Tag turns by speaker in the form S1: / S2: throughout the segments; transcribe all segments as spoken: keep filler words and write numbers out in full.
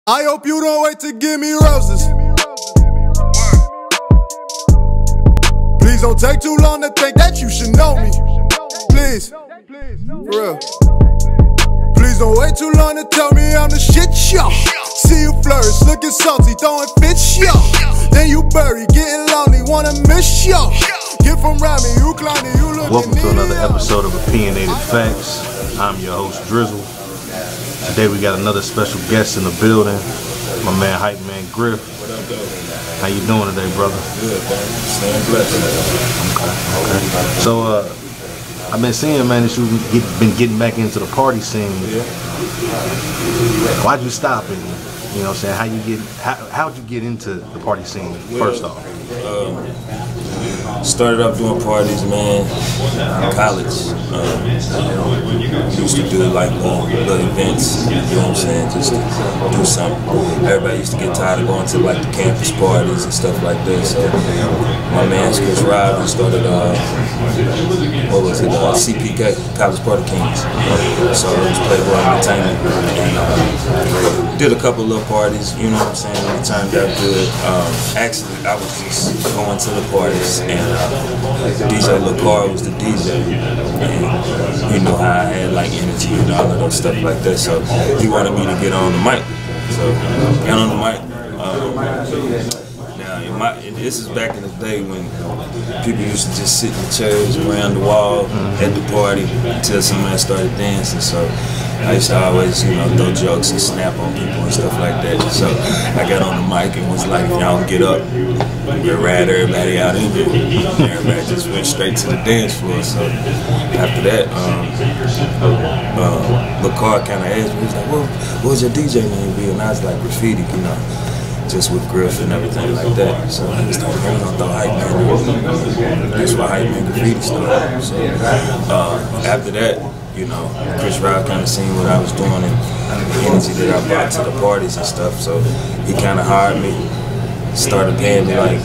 S1: I hope you don't wait to give me roses. Please don't take too long to think that you should know me. Please, for real. Please don't wait too long to tell me I'm the shit, yo. See you flourish, looking salty, throwing fish, yo. Then you bury, getting lonely, wanna miss, yo. Get from around me, you climbing, you looking.
S2: Welcome to another episode of Opinionated Facts. I'm your host, Drizzle. Today we got another special guest in the building, my man Hype Man Griff.
S3: What up, though?
S2: How you doing today, brother?
S3: Good, man. Staying blessed.
S2: Okay, okay. So, uh, I've been seeing, man, that you've get, been getting back into the party scene.
S3: Yeah.
S2: Why'd you stop it? You know what I'm saying? How you get? How how'd you get into the party scene? First off.
S3: Um, started up doing parties, man, in college. Um, used to do like little, little events, you know what I'm saying, just to do something. Everybody used to get tired of going to like the campus parties and stuff like that. So my man Chris Rod started, uh, what was it, uh, C P K, College Party Kings. So it was Playboy Entertainment. And uh, did a couple of little parties, you know what I'm saying, it turned out good. Um, actually, I was just going to the parties, and uh, D J LaCar was the D J, and you know how I had like energy and all of that stuff like that, so he wanted me to get on the mic, so got on the mic. Um, now, in my, and this is back in the day when people used to just sit in the chairs around the wall at the party until somebody started dancing, so I used to always, you know, throw jokes and snap on people and stuff like that. So I got on the mic and was like, if y'all don't get up, we'll ride everybody out in there. Everybody just went straight to the dance floor. So after that, um, uh, LaCar kind of asked me, he was like, well, what was your D J name be? And I was like, Graffiti, you know, just with Griff and everything like that. So I was like, we're gonna throw Hype Man. That's why Hype Man Graffiti started. So uh, after that, you know, Chris Rod kind of seen what I was doing and the energy that I brought to the parties and stuff, so he kind of hired me, started paying me like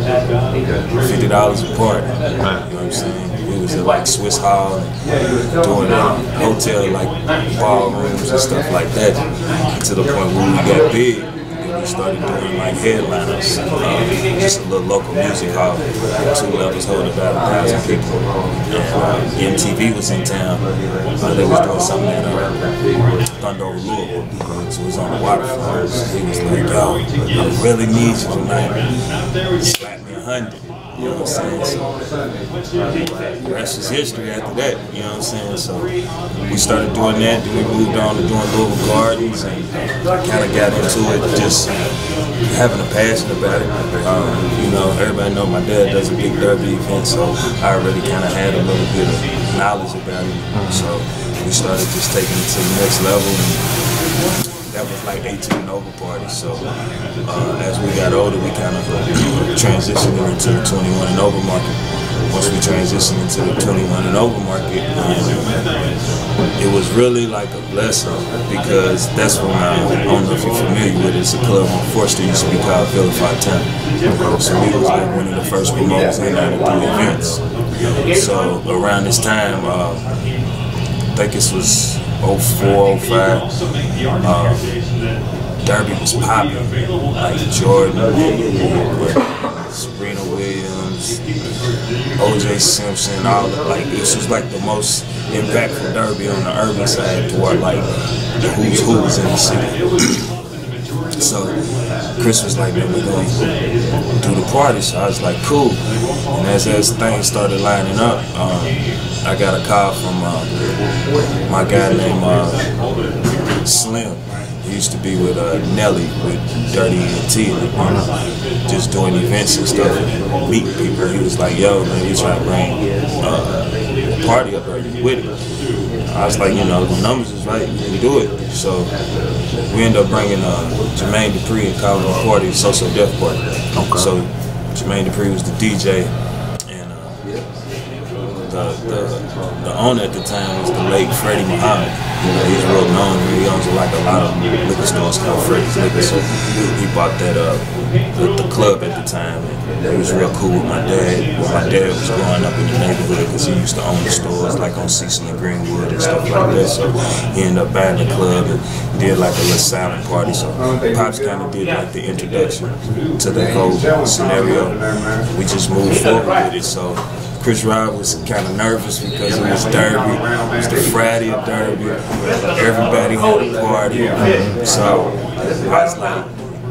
S3: fifty dollars a part, you know what I'm saying? We was at like Swiss Hall and doing a hotel like ballrooms and stuff like that, and to the point where we got big. We started doing like headliners, uh, just a little local music hall, two levels holding about a thousand people. And uh, M T V was in town. Uh, they was doing something at uh, Thunder over Louisville, so it was on the waterfront. He was like, yo, I really need you tonight. Slap me a hundred. You know what I'm saying? So the rest is history after that, you know what I'm saying? So we started doing that, then we moved on to doing Louisville Gardens, and kind of got into it, just having a passion about it. Um, you know, everybody know my dad does a big derby event, so I already kind of had a little bit of knowledge about it. So we started just taking it to the next level. And that was like eighteen and over parties. So uh, as we got older, we kind of transitioned into the twenty-one and over market. Once we transitioned into the twenty-one and over market, um, it was really like a blessing, because that's when I, I don't know if you're familiar with it. It's a club on fourth Street, used to be called Villa Fontana. So we was like one of the first promoters in there to do events. So around this time, uh, I think this was oh four, oh five, uh, Derby was popping, like Jordan, Serena Williams, O J Simpson, all of, like, this was like the most impactful Derby on the urban side toward like the who's who's in the city. So Chris was like, man, we're going to do the party. So I was like, cool. And as, as things started lining up, um, I got a call from uh, my guy named uh, Slim. He used to be with uh, Nelly, with Dirty E N T, like, uh, just doing events and stuff, and meeting people. He was like, yo, man, we trying to bring uh, a party up there with it. I was like, you know, the numbers is right, we can do it. So we ended up bringing uh, Jermaine Dupri and calling the party Social Death Party. Okay. So Jermaine Dupri was the D J, and uh, the, the the owner at the time was the late Freddie Muhammad. You know, he's real known. He owns like a lot of liquor stores called Freddy's Liquor. So he bought that up uh, the, the club at the time. And he was real cool with my dad. When my dad was growing up in the neighborhood, because he used to own the stores like on Cecil and Greenwood and stuff like that. So he ended up buying the club and did like a little silent party. So Pops kind of did like the introduction to the whole scenario. We just moved forward with it. So Chris Rob was kind of nervous because it was Derby. It was the Friday of Derby. Everybody had a party. So I was like,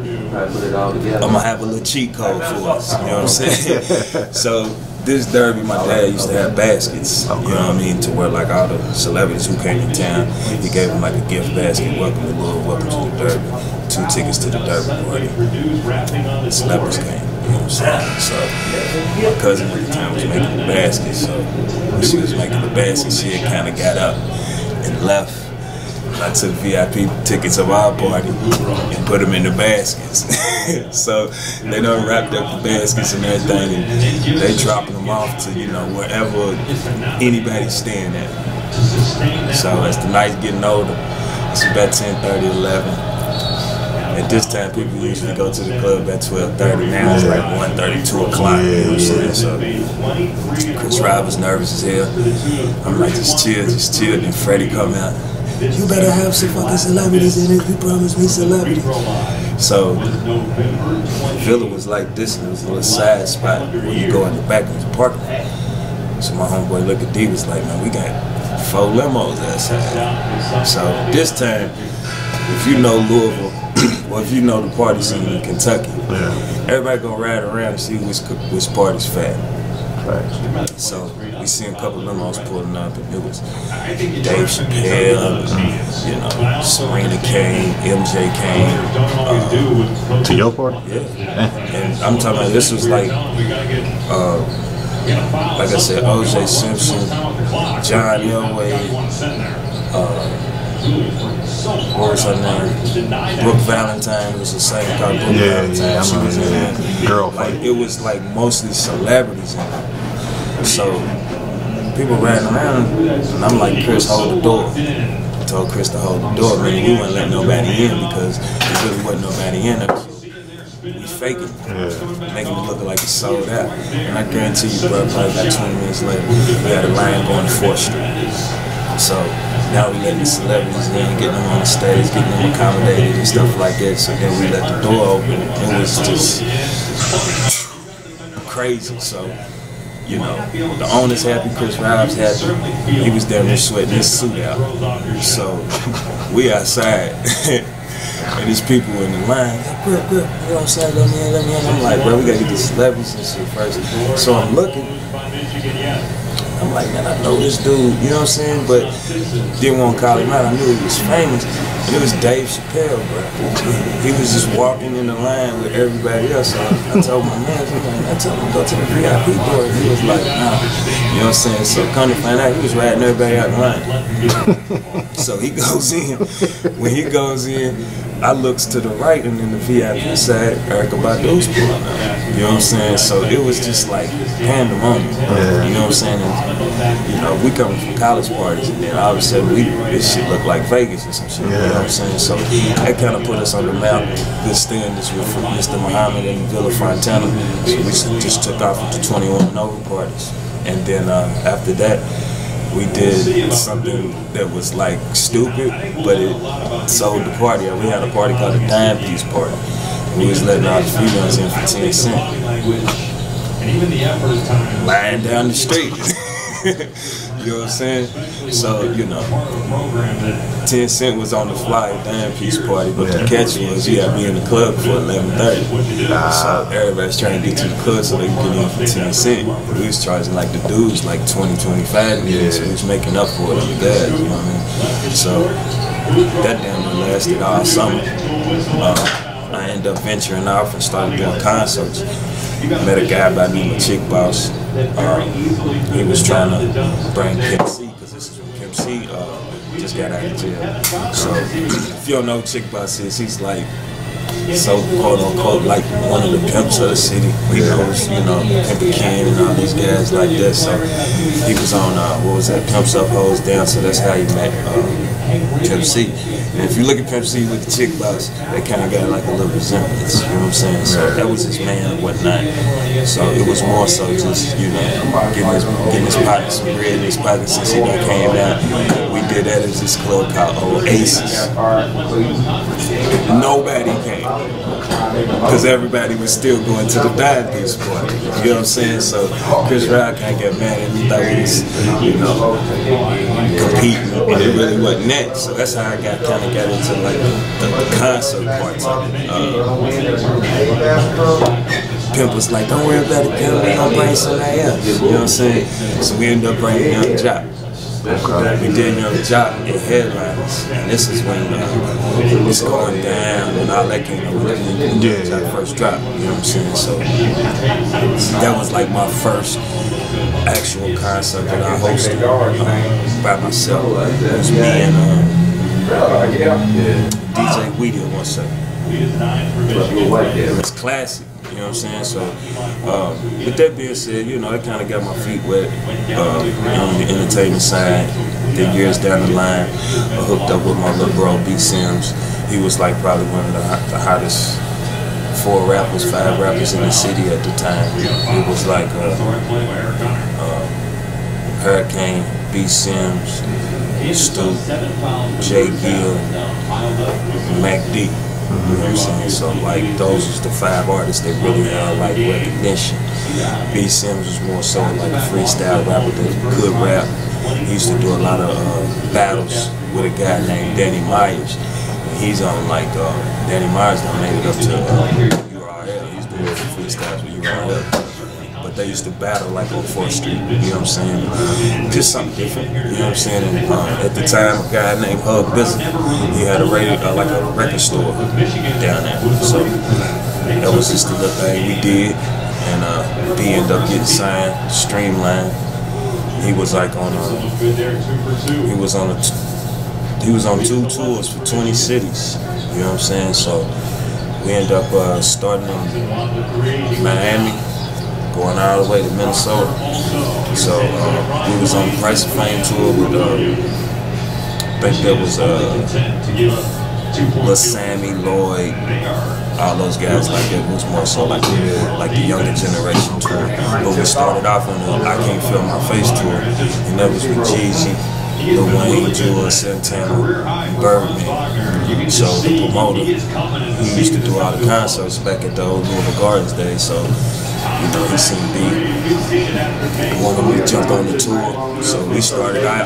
S3: I'm gonna have a little cheat code for us. You know what I'm saying? So this Derby, my dad used to have baskets. You know what I mean? To where like all the celebrities who came to town, he gave them like a gift basket. Welcome to Louisville, welcome to the Derby. Two tickets to the Derby party. The celebrities came. You know what I'm saying? So my cousin at the time was making the basket. So when she was making the basket, she had kind of got up and left. I took V I P tickets of our party and put them in the baskets. So they done wrapped up the baskets and everything, and they dropping them off to, you know, wherever anybody's staying at. So as the night's getting older, it's about ten thirty, eleven. At this time, people usually go to the club at twelve thirty. Now it's like one thirty, two o'clock. You know what I'm saying? So Chris Rob was nervous as hell. I'm like, just chill, just chill. Then Freddie come out. You better have some fucking celebrities in it. You promised me celebrities. So Villa was like this, and it was a little side spot where you go in the back of the parking lot. So my homeboy looked at D, was like, man, we got four limos outside. So this time, if you know Louisville, or if you know the party scene in Kentucky, yeah, everybody gonna ride around and see which which party's fat. Right. So we seen a couple of limos pulling up, and it was Dave Chappelle, you know, Serena came, M J came. Uh,
S2: to your party?
S3: Yeah. And I'm talking about, this was like, uh, like I said, O J Simpson, John Elway, uh, what was her name? Brooke Valentine was the same called Brooke
S2: yeah,
S3: Valentine.
S2: Yeah,
S3: she was in there.
S2: Girl,
S3: like it was like mostly celebrities in it. So people ran around, and I'm like, Chris, hold the door. I told Chris to hold the door, man. We wouldn't let nobody in because there really wasn't nobody in there. We faking, yeah, making it look like it's sold out. And I guarantee you, bro, probably about twenty minutes later, we had a line going to fourth street. So now we letting the celebrities in, getting them on the stage, getting them accommodated and stuff like that. So then we let the door open. It was just crazy. So, you know, the owner's happy, Chris Rob's happy. He was down there sweating his suit out. So we outside. And there's people in the line, like, bro, bro, you know what I'm saying? Let me in, let me in. I'm like, bro, we gotta get the celebrities and shit first. So I'm looking. I'm like, man, I know this dude, you know what I'm saying? But didn't want to call him out. I knew he was famous. And it was Dave Chappelle, bro. He was just walking in the line with everybody else. So I, I told my man, I told him to go to the V I P door. And he was like, nah. You know what I'm saying? So come to find out, he was riding everybody out the line. So he goes in. When he goes in, I looks to the right, and in the V I P side, Erykah Badu's pulling up. You know what I'm saying? So it was just like pandemonium. Yeah. You know what I'm saying? And, you know, we come from college parties, and then all of a sudden, we this shit looked like Vegas or some shit. Yeah. You know what I'm saying? So that kind of put us on the map. Good standards with Mister Muhammad and Villa Fontana. So we just took off with the twenty-one and over parties, and then uh, after that, we did something that was like stupid, but it sold the party. We had a party called the Dime Piece Party. We was letting all the females in for ten cents. Lying down the street. You know what I'm saying? So, you know, ten cent was on the fly at Dime Piece Party, but the catch was you had to be in the club for eleven thirty. So everybody's trying to get to the club so they can get in for ten cent. We was charging like the dudes like twenty, twenty-five minutes, so we was making up for it on the guys, you know what I mean? So that damn near lasted all summer. Uh, I ended up venturing off and started doing concerts. Met a guy by the name of Chick Boss. Uh, he was trying to bring Pimp C, because this is when Pimp C uh, just got out of jail. So if you don't know who Chick Boss is, he's like so quote unquote like one of the pimps of the city. He knows, you know, Pimp Ken and all these guys like that. So he was on uh, what was that, Pimps Up, Hoes Down. So that's how he met uh, Pimp C. And if you look at Pimp C with the chick box, they kind of got like a little resemblance. You know what I'm saying? So that was his man and whatnot. So it was more so just, you know, getting his, getting his pocket some bread in his pocket since he done came down. We did that at this club called Oasis. Nobody came. Because everybody was still going to the Diabetes party. You know what I'm saying? So Chris Rock can't get mad at me that he was, you know, competing, and it really wasn't that. So that's how I got kind of got into like the, the concert parts of it. Uh, Pimp was like, don't worry about it, Pimp, we gonna bring somebody else. You know what I'm saying? So we ended up bringing Young Joc. We did Young Joc in headliners, and this is when uh, it's going down and all that came up when Young Joc first dropped. You know what I'm saying? So that was like my first actual concert that I hosted uh, by myself. It was me and uh, D J Weedy one second. It's classic. You know what I'm saying? So, uh, with that being said, you know, it kind of got my feet wet uh, on the entertainment side. Then years down the line, I hooked up with my little bro, B Sims. He was like probably one of the, hot, the hottest four rappers, five rappers in the city at the time. It was like uh, uh, Hurricane, B Sims, Stu, J Gill, Mac D. You know what I'm saying? So like those was the five artists that really had like recognition. B Sims was more so like a freestyle rapper that could rap. He used to do a lot of uh, battles with a guy named Danny Myers. And he's on like uh, Danny Myers done made it up to uh, U R L. He's doing some freestyles with U R L. But they used to battle like on fourth street, you know what I'm saying? Just something different, you know what I'm saying? And uh, at the time, a guy named Hug Bizzle, he had a radio, uh, like a record store down there. So that was just the little thing we did. And uh, D ended up getting signed, Streamline. He was like on a, he was on a, he was on two tours for twenty cities, you know what I'm saying? So we ended up uh, starting in Miami, going all the way to Minnesota. So uh, we was on the Price of Fame tour with, uh, I think that was uh, Lil Sammy, Lloyd, all those guys like that. It was more so like the, like the younger generation tour. But we started off on the I Can't Feel My Face tour, and that was with Jeezy, Lil Wayne, Jewel, Santana, Birdman. So the promoter, he used to do all the concerts back at the old Louisville Gardens days. So you know, he seen B, wanted me to jump on the tour. So we started out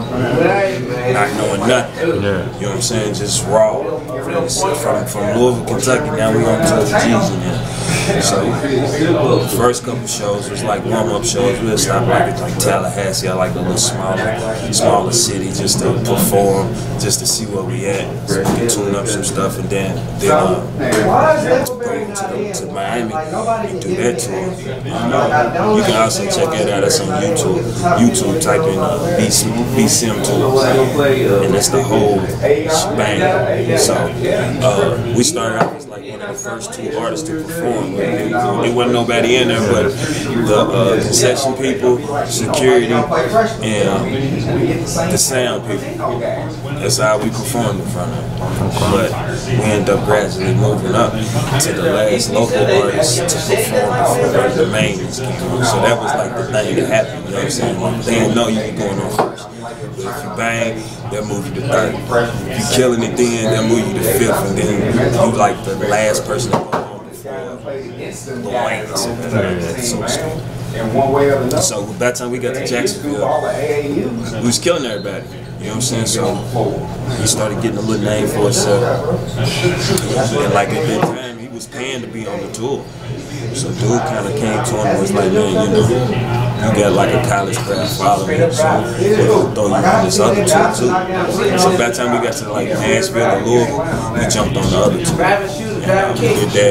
S3: not knowing nothing. Yeah. You know what I'm saying? Just raw. From, from Louisville, Kentucky, now we on tour with Jeezy now. So the first couple shows was like warm-up shows. We'll stop like at like Tallahassee, I like a little smaller, smaller city, just to perform, just to see where we at, so we can tune up some stuff, and then then uh, bring it to, the, to Miami and do that tour. Um, you can also check that out. That's on YouTube. YouTube, type in uh, B Sim tour, and that's the whole shebang. So uh, we started out as like one of the first two artists to perform. There wasn't nobody in there but the uh, concession people, security, and um, the sound people. That's how we performed in front of them. But we ended up gradually moving up to the last local artists to perform before the main ones came on. So that was like the thing that happened, you know what I'm saying? They didn't know you were going on first. But if you bang, they'll move you to third. If you're killing it then, they'll move you to fifth, and then you like the last person to go on before the Wayne or something like that, so to speak. So by the time we got to Jacksonville, we was killing everybody. You know what I'm saying? So he started getting a little name for himself. And like at that time, he was paying to be on the tour. So dude kind of came to him and was like, man, you know, you got like a college crowd following, so we're gonna throw you on this other tour too. So by the time we got to like Nashville or Louisville, we jumped on the other tour. And uh, we did that,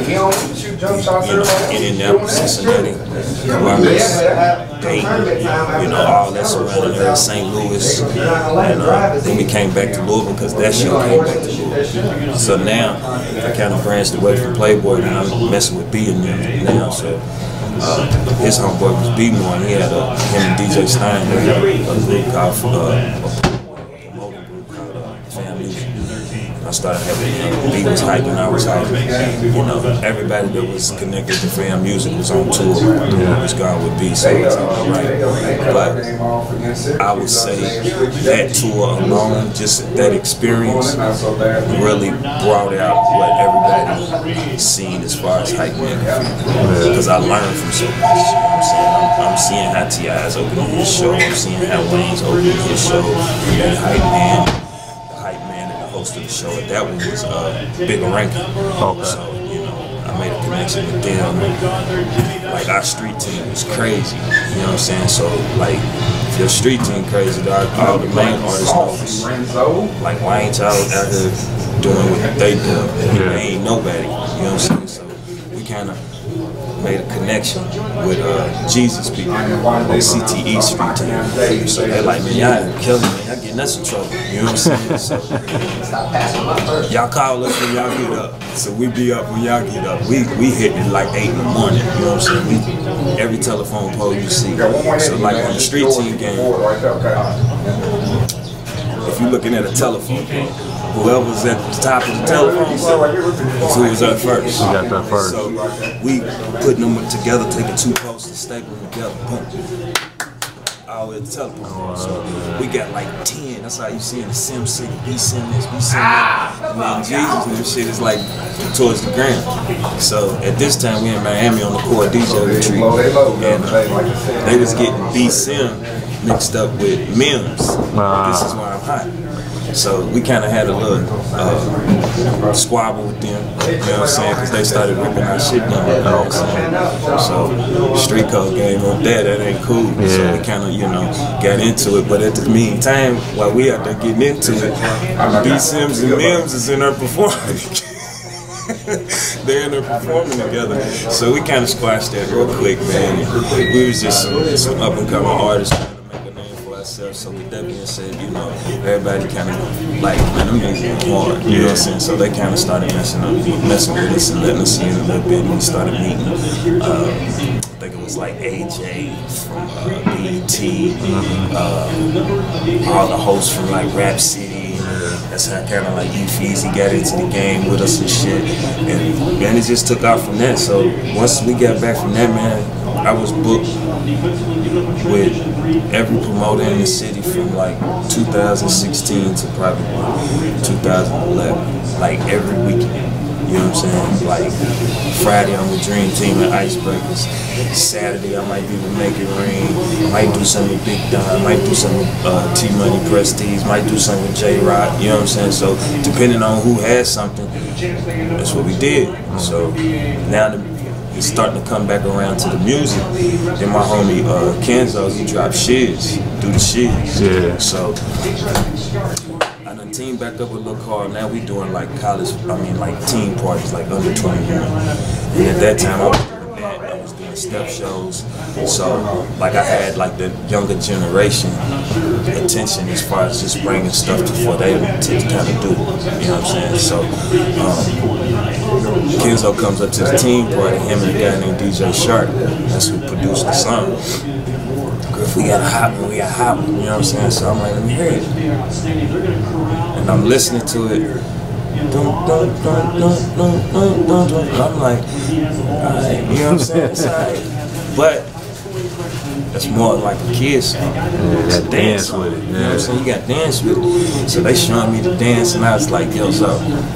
S3: you know, Indianapolis, Cincinnati, Columbus, Dayton, you know, all that surrounding there, Saint Louis, and uh, then we came back to Louisville because that shit came back to Louisville. So now I kind of branched away from Playboy, and I'm messing with B and them now. So uh, his homeboy was B More, and he had a, him and D J Stein, they had a, a group called uh, a promoter group called I started having, you know, B was hyping, I was hyping. You know, everybody that was connected to Fam Music was on tour. You know, was gone with B, so it was all right. But I would say that tour alone, just that experience, really brought out what everybody seen as far as hype man. Because I learned from so much. You know what I'm saying? I'm, I'm seeing how T I's opening his show. I'm seeing how Wayne's opening his show. And that hype man, the hype man and the host of the show, and that one was uh, Bigger Rankin. Okay. So, you know, I made a connection with them. Like, our street team was crazy. You know what I'm saying? So, like, if your street team crazy, dog, all the main artists know. Like, Wayne Child out here doing what they do. Yeah. They ain't nobody. You know what I'm saying? So, we kind of made a connection with uh, Jesus people on C T E Street team. So they're like, man, y'all killing me, y'all getting us in trouble. You know what I'm saying? So y'all call us when y'all get up. So we be up when y'all get up. We we hit it like eight in the morning. You know what I'm saying? We every telephone pole you see. So like on the street team game, if you're looking at a telephone pole, whoever's at the top of the telephone is who was up first.
S2: You got that first.
S3: So we putting them together, taking two posts and stapling them together, boom. All the way to the telephone. So we got like ten. That's how you see in the Sim City. B Sim this, B Sim that. And then Jesus and this shit is like towards the ground. So at this time we in Miami on the core D J retreat. And uh, they was getting B Sim mixed up with Mims. This is why I'm hot. So we kind of had a little uh, squabble with them, you know what I'm saying, because they started ripping our shit down, you know what I'm saying? So street code game up there, that ain't cool. Yeah. So we kind of, you know, got into it. But at the meantime, while we out there getting into it, B Sims and Mims is in there performing. They're in there performing together. So we kind of squashed that real quick, man. We was just some, some up and coming artists. So with that being said, you know, everybody kind of like, man, them niggas are hard, you know what I'm saying? So they kind of started messing up, messing with us and letting us in a little bit. And we started meeting, uh, I think it was like A J from uh, B E T, uh, all the hosts from like Rap City. That's how kind of like E-Feezy got into the game with us and shit. And man, it just took off from that. So once we got back from that, man, I was booked with every promoter in the city from like two thousand sixteen to probably two thousand eleven, like every weekend. You know what I'm saying? Like Friday I'm with Dream Team and Icebreakers. Saturday I might be with Make It Rain. Might do something with Big Don. Might do something with uh, T Money Prestige. Might do something with J Rock. You know what I'm saying? So depending on who has something, that's what we did. So now the it's starting to come back around to the music. Then my homie uh, Kenzo, he dropped Shiz, do the Shiz. Yeah. So I done teamed back up with Lil Carl. Now we doing like college, I mean like teen parties, like under twenty-one. And at that time I was doing that, I was doing step shows. So like I had like the younger generation attention as far as just bringing stuff to for they to kind of do. You know what I'm saying? So um, Kenzo comes up to the team party, him and a guy named D J Shark. That's who produced the song. If we got a hot one, we got a hot one, you know what I'm saying? So I'm like, let me hear it. And I'm listening to it. Dun, dun, dun, dun, dun, dun, dun, dun. And I'm like, alright, you know what I'm saying? It's alright. But that's more like a kid's song.
S2: Yeah, that dance
S3: song,
S2: with it.
S3: You know what I'm saying? You got dance with it. So they showing me the dance, and I was like, yo, so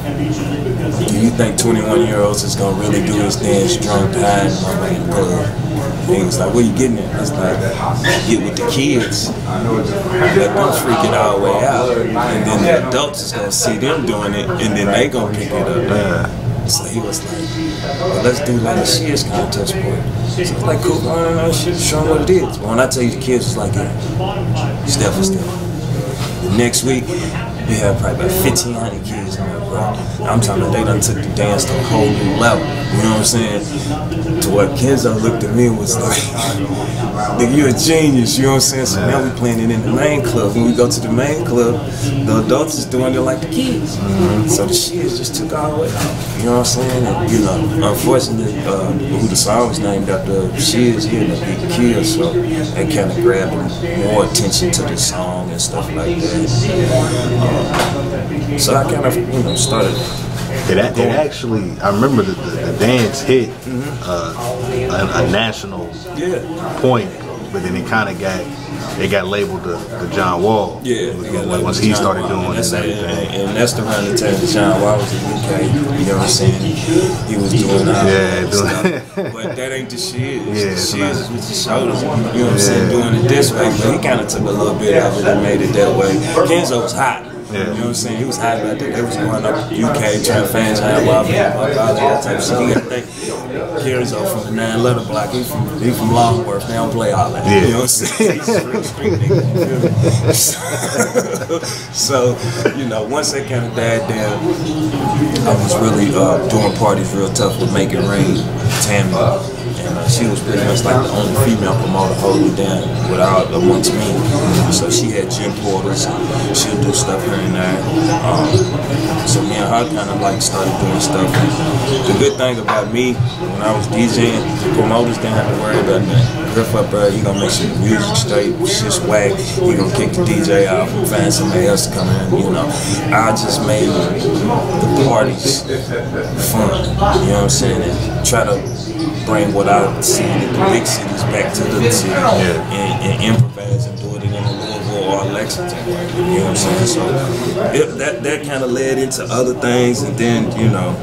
S3: do you think twenty-one year olds is gonna really do this dance drunk, high, and my way in the club? And he was like, where you getting it? I was like, get with the kids. Let them freak it all the way out. And then the adults is gonna see them doing it, and then they gonna pick it up. So he was like, well, let's do like a Shiz contest for it. So I was like, cool, I don't know, shit, show them what it is. But when I tell you the kids, it's like, yeah, step for step. The next week, we had probably about fifteen hundred kids in there, bro. I'm talking about they done took the dance to a whole new level. You know what I'm saying? To what Kenzo looked at me and was like, nigga, you a genius, you know what I'm saying? So now we playing it in the main club. When we go to the main club, the adults is doing it like the kids. Mm-hmm. So the shit just took all the way out. You know what I'm saying? And, you know, unfortunately, uh, who the song was named after, Shiz, he ended up getting killed. So they kind of grabbed more attention to the song and stuff like that. Um, Um, so I kind of, you know, started.
S2: It, it actually, I remember the, the, the dance hit uh, a, a national
S3: yeah.
S2: point, but then it kind of got, it got labeled the, the John Wall.
S3: Yeah,
S2: like once he
S3: John
S2: started
S3: Wall.
S2: doing
S3: and
S2: it and everything.
S3: And, and that's around the time that John Wall was in U K. You know what I'm saying? He was doing all
S2: yeah,
S3: that stuff. But that ain't the shit.
S2: Yeah,
S3: the
S2: it's
S3: shit
S2: not.
S3: is with the shoulders. You know what I'm saying? Doing it this way, but he kind of took a little bit of it and made it that way. Kenzo was hot.
S2: Yeah.
S3: You know what I'm saying? He was hot about that. They was going up U K, trying fans, John Wall, all that type of shit. He got to think. Kenzo from the nine letter block. He from he from Longworth. They don't play all that.
S2: Yeah.
S3: You know what I'm saying? He's a real street nigga. You feel me? So, you know, once that kind of died down, I was really uh, doing parties real tough with Make It Rain, Tammy. And uh, she was pretty much like the only female promoter holding it down without amongst me. So she had gym porters, and she'll do stuff here and there. Um, so me and her kind of like started doing stuff. And the good thing about me, when I was DJing, the promoters didn't have to worry about that. Griff up, bro, he gonna make sure the music straight, shit's whack. He gonna kick the D J out and find somebody else to come in. You know, I just made the parties fun. You know what I'm saying? And try to bring what I've seen in the big cities back to the city
S2: yeah.
S3: and, and improvise and do it in a Louisville or Lexington. You know what I'm saying? So it, that that kind of led into other things, and then you know.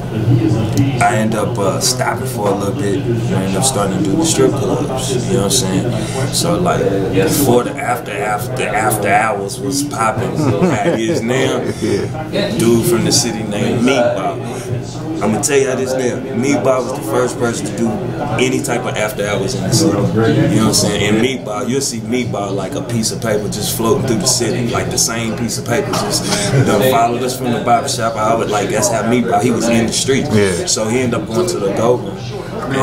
S3: I end up uh, stopping for a little bit and I end up starting to do the strip clubs, you know what I'm saying? So like before the after after after hours was popping, how it is now, dude from the city named Meatball. I'm gonna tell you how this now. Meatball was the first person to do any type of after hours in the city. You know what I'm saying? And Meatball, you'll see Meatball like a piece of paper just floating through the city, like the same piece of paper. Just done followed us from the barbershop. I would like that's how Meatball. He was in the street.
S2: Yeah.
S3: So he ended up going to the Golden and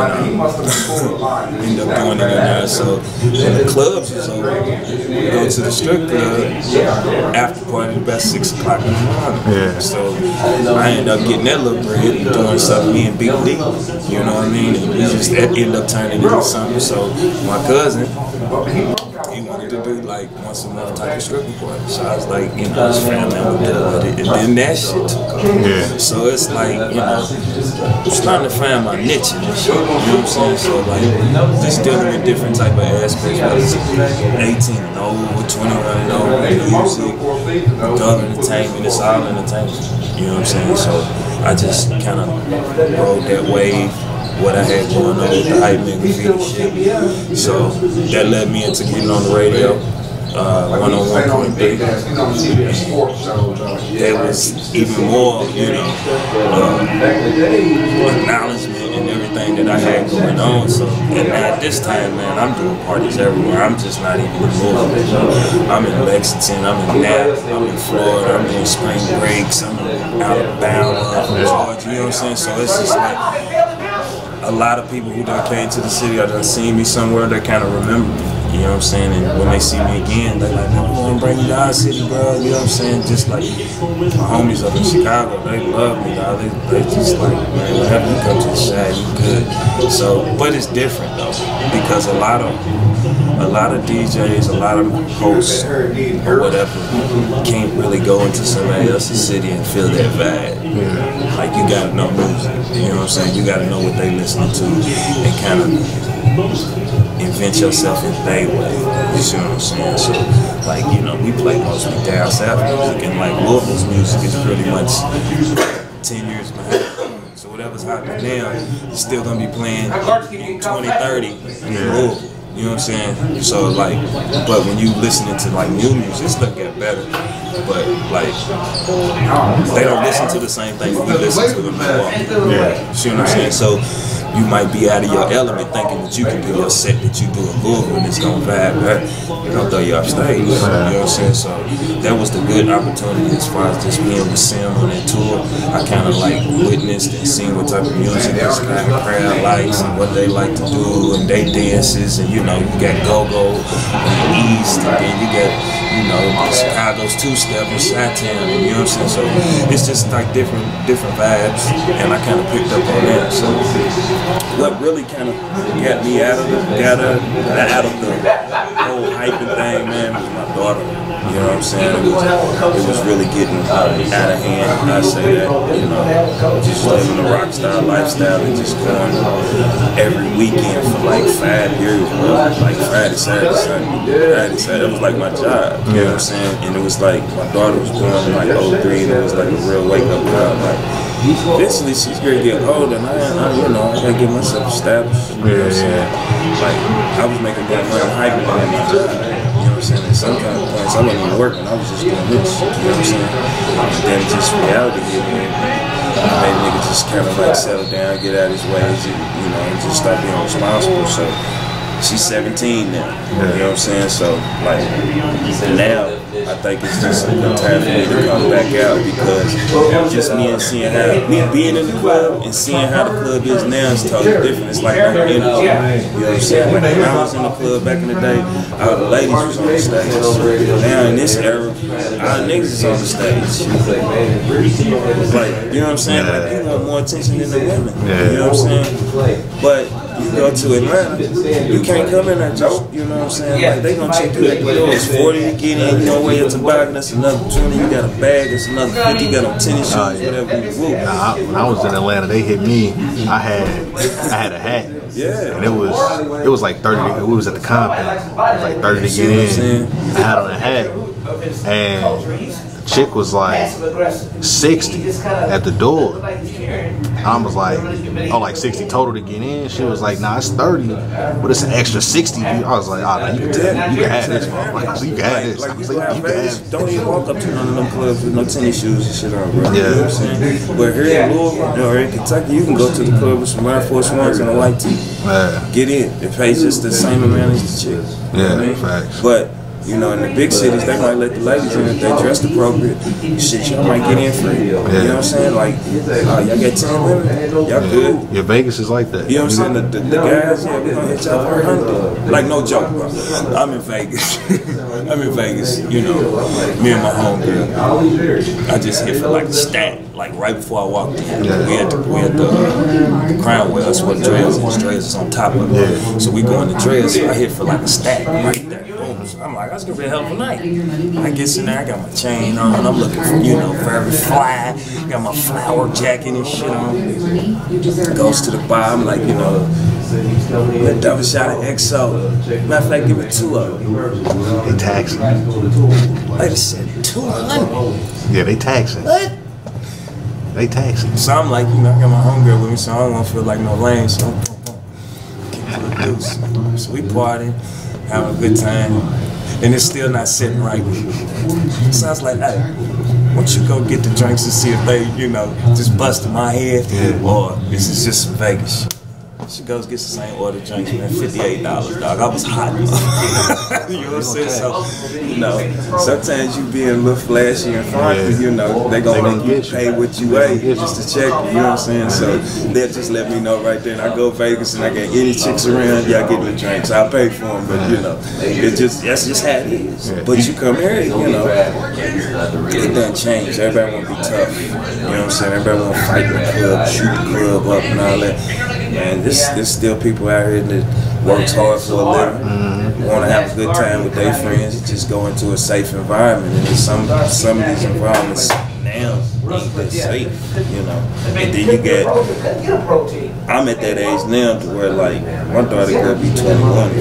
S3: um, ended up doing it in there. So when the clubs was over, we go to the strip club after party about six o'clock in the morning.
S2: Yeah.
S3: So I ended up getting that little bread and doing something me and Big D. You know what I mean? And we just ended up turning into something. So my cousin, he wanted to do like once a month type of stripping party. So I was like, you know, his family would do it. And then that shit took off.
S2: Yeah.
S3: So it's like, you know, I'm starting to find my niche in this shit. You know what I'm saying? So like, just dealing with different type of aspects, whether it's eighteen and over, twenty-one and over, music, adult entertainment, it's all entertainment. You know what I'm saying? So I just kind of rode that wave. What I had going on with the hype man graffiti shit. So that led me into getting on the radio, uh, one oh one point three. There was even more, you know, uh, acknowledgement and everything that I had going on. So and at this time, man, I'm doing parties everywhere. I'm just not even in Louisville. I'm in Lexington, I'm in Nap, I'm in Florida, I'm in Spring Breaks, I'm in Alabama, Georgia, you know what I'm saying? So it's just like, a lot of people who done came to the city or done seen me somewhere, they kind of remember me, you know what I'm saying? And when they see me again, they like, man, we want to bring you to our city, bro, you know what I'm saying? Just like my homies up in Chicago, they love me, dog. They, they just like, man, whenever you come to the side, you good. So, but it's different though, because a lot of a lot of D Js, a lot of hosts or whatever can't really go into somebody else's city and feel that vibe. Yeah. Like you gotta know music, you know what I'm saying? You gotta know what they listening to and kind of invent yourself in their way. You see what I'm saying? So, like, you know, we play mostly down south music, and like Louisville's music is pretty much ten years behind. So whatever's happening now, it's still gonna be playing in twenty thirty in Louisville. You know what I'm saying? So like, but when you listening to like new music, it's gonna get better. But like, they don't listen to the same thing we listen to in Milwaukee. Yeah. See what I'm saying? So you might be out of your element thinking that you can do your set that you do in Louisville and it's gonna vibe, right? It's gonna throw you off stage. You know what I'm saying? So that was the good opportunity as far as just being with Sam on that tour. I kind of like witnessed and seen what type of music this kind of crowd likes and what they like to do and they dances, and you know, you got go-go in the East, and then you got, you know, Chicago's two-step and Chi-Town, and you know what I'm saying? So it's just like different different vibes, and I kind of picked up on that. So what really kind of got me out of the, got out, out of the whole hyping thing, man, was my daughter. You know what I'm saying? It was, it was really getting out of hand. I say that, you know, just living a rock star lifestyle and just going every weekend for like five years, bro. Like Friday, Saturday, Sunday, Friday, Saturday. It was like my job. You know what I'm saying? And it was like my daughter was born in like oh three, and it was like a real wake up call. Like, eventually she's gonna get older, and I, I, you know, I gotta get myself established. You know what I'm saying? Like, I was making more money hiking than my job. You know what I'm saying? At some kind of points, I wasn't even working. I was just doing this. You know what I'm saying? And then just reality hit me. Made a nigga just kind of like settle down, get out his ways, and, you know, and just start being responsible. So she's seventeen now. You know what I'm saying? So like now, I think it's just a good time for me to come back out, because just me and seeing how me being in the club and seeing how the club is now is totally different. It's like no energy. You know what I'm saying? Like when I was in the club back in the day, all the ladies was on the stage. Now in this era, all the niggas is on the stage. Like, you know what I'm saying? Like they want more attention than the women. You know what I'm saying? But you go to Atlanta, you can't come in there just, you know what I'm saying? Like they gonna check you at the door. It's forty to get in, you know way up to buy, that's another twenty, you got a bag, that's another fifty, you got on tennis shoes, uh, yeah. whatever you want.
S2: Nah, I, when I was in Atlanta, they hit me, I had I had a hat.
S3: Yeah.
S2: And it was it was like thirty, we was at the compound. It was like thirty to get in. I had on a hat, and the chick was like sixty at the door. I was like, oh, like sixty total to get in. She was like, nah, it's thirty, but it's an extra sixty. I was like, oh, no, you can tell, you can have this, motherfucker. So you can have this.
S3: Like,
S2: I was like, you can have this.
S3: Don't even walk up to none of them clubs with no tennis shoes and shit on, bro.
S2: Yeah.
S3: You know what I'm saying? But here in Louisville or in Kentucky, you can go to the club with some Air Force Ones and a white tee.
S2: Yeah.
S3: Get in. It pays just the same amount as the chicks.
S2: Yeah,
S3: you know what I mean?
S2: Facts.
S3: But you know, in the big cities, they might let the ladies in if they dressed appropriate. Shit, y'all might get in free. You know what I'm saying? Like, uh, y'all got ten women, y'all good.
S2: Yeah, Vegas is like that.
S3: You know what I'm saying? The, the, the guys, yeah, we're gonna hit y'all for a hundred. Like, no joke, bro. I'm in Vegas. I'm in Vegas, you know, me and my homegirl. I just hit for like a stack, like right before I walked in.
S2: Yeah.
S3: We had the, we had the, uh, the Crown Well, that's what Dre's is. Dre's is on top of it.
S2: Yeah.
S3: So we going to Dre's, so I hit for like a stack right there. I'm like, that's gonna be a hell of a night. I get in there, I got my chain on, I'm looking for, you know, very fly. Got my flower jacket and shit on. Goes to the bar, I'm like, you know, let double shot of X O. Matter of fact, give me two of them.
S2: They taxing.
S3: Like I said, two hundred.
S2: Yeah, they taxing.
S3: What?
S2: They taxing.
S3: So I'm like, you know, I got my homegirl with me, so I don't want to feel like no lame, so I'm keep it the deuce. So we partying, having a good time, and it's still not sitting right with me. So I was like, hey, why don't you go get the drinks and see if they, you know, just busted my head, or this is just some Vegas shit. She goes, gets the same order drinks, man, fifty-eight dollars, dog. I was hot. You know what I'm saying? So, you know, sometimes you being a little flashy in front, yeah. you know, they gonna they make gonna you pay what you weigh just to check you, you know what I'm saying? So they'll just let me know right then. I go Vegas and I got any chicks around, y'all getting the drinks. I pay for them, but you know, it just, that's just how it is. But you come here, you know, it doesn't change. Everybody wanna be tough. You know what I'm saying? Everybody wanna fight in the club, shoot the club up and all that. Man, there's, there's still people out here that works hard for a living, mm-hmm. want to have a good time with their friends, just go into a safe environment. And some some of these environments now they're safe, you know. And then you get, I'm at that age now to where like my daughter could be twenty-one.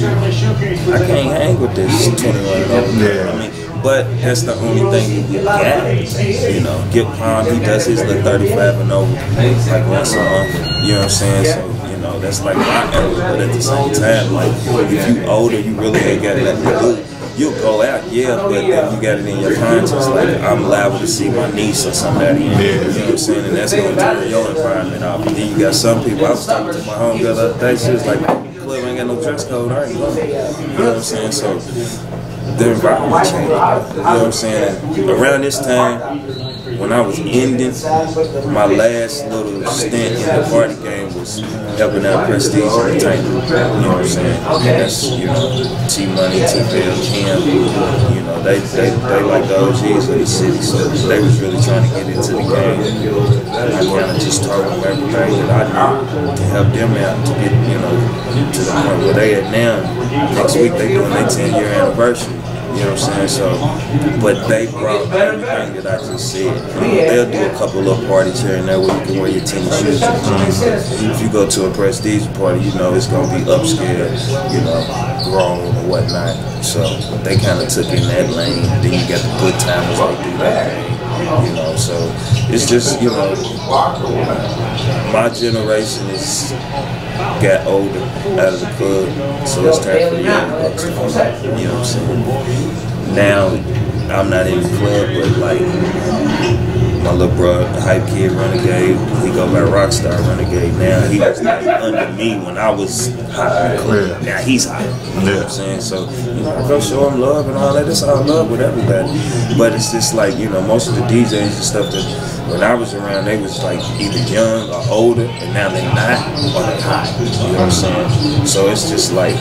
S3: I can't hang with this twenty-one year old. Yeah. I mean, but that's the only thing you got. You know, Get Palm, he does his little thirty-five and over like once a month. You know what I'm saying? So, you know, that's like my era. But at the same time, like, if you older, you really ain't got nothing to do. You'll go out, yeah, but if you got it in your conscience, like, I'm liable to see my niece or somebody, you know what I'm saying? And that's going to turn your environment off. And then you got some people, I was talking to my homegirl the other day, she was like, the club ain't got no dress code, I ain't going. You know what I'm saying? So, the environment changed. You know what I'm saying? Around this time, when I was ending, my last little stint in the party game was helping out Prestige Entertainment. You know what I'm saying? That's, you know, T-Money, T-Bill, Cam, you know, they, they, they like the O Gs of the city, so they was really trying to get into the game. And I kind of just told them everything that I knew to help them out to get, you know, to the point where they at now. Next week they doing their ten year anniversary. You know what I'm saying? So, but they brought everything that I just said. You know, they'll do a couple of parties here and there where you can wear your tennis shoes. Mm-hmm. If you go to a prestige party, you know it's gonna be upscale, you know, grown or whatnot. So they kind of took in that lane. Then you got the good timers that do that thing. You know, so it's just, you know, my generation is got older out of the club, so it's time for the young bucks to come back. You know what I'm saying? Now I'm not in the club, but like my little bro, the hype kid Renegade, he go by Rockstar Renegade. Now he was like under me when I was hot in the club. Now he's hot. You know what I'm saying? So you know, I go show him love and all that. That's all love with everybody. But it's just like, you know, most of the D Js and stuff that when I was around, they was like either young or older, and now they not or they hot. You know what I'm saying? So it's just like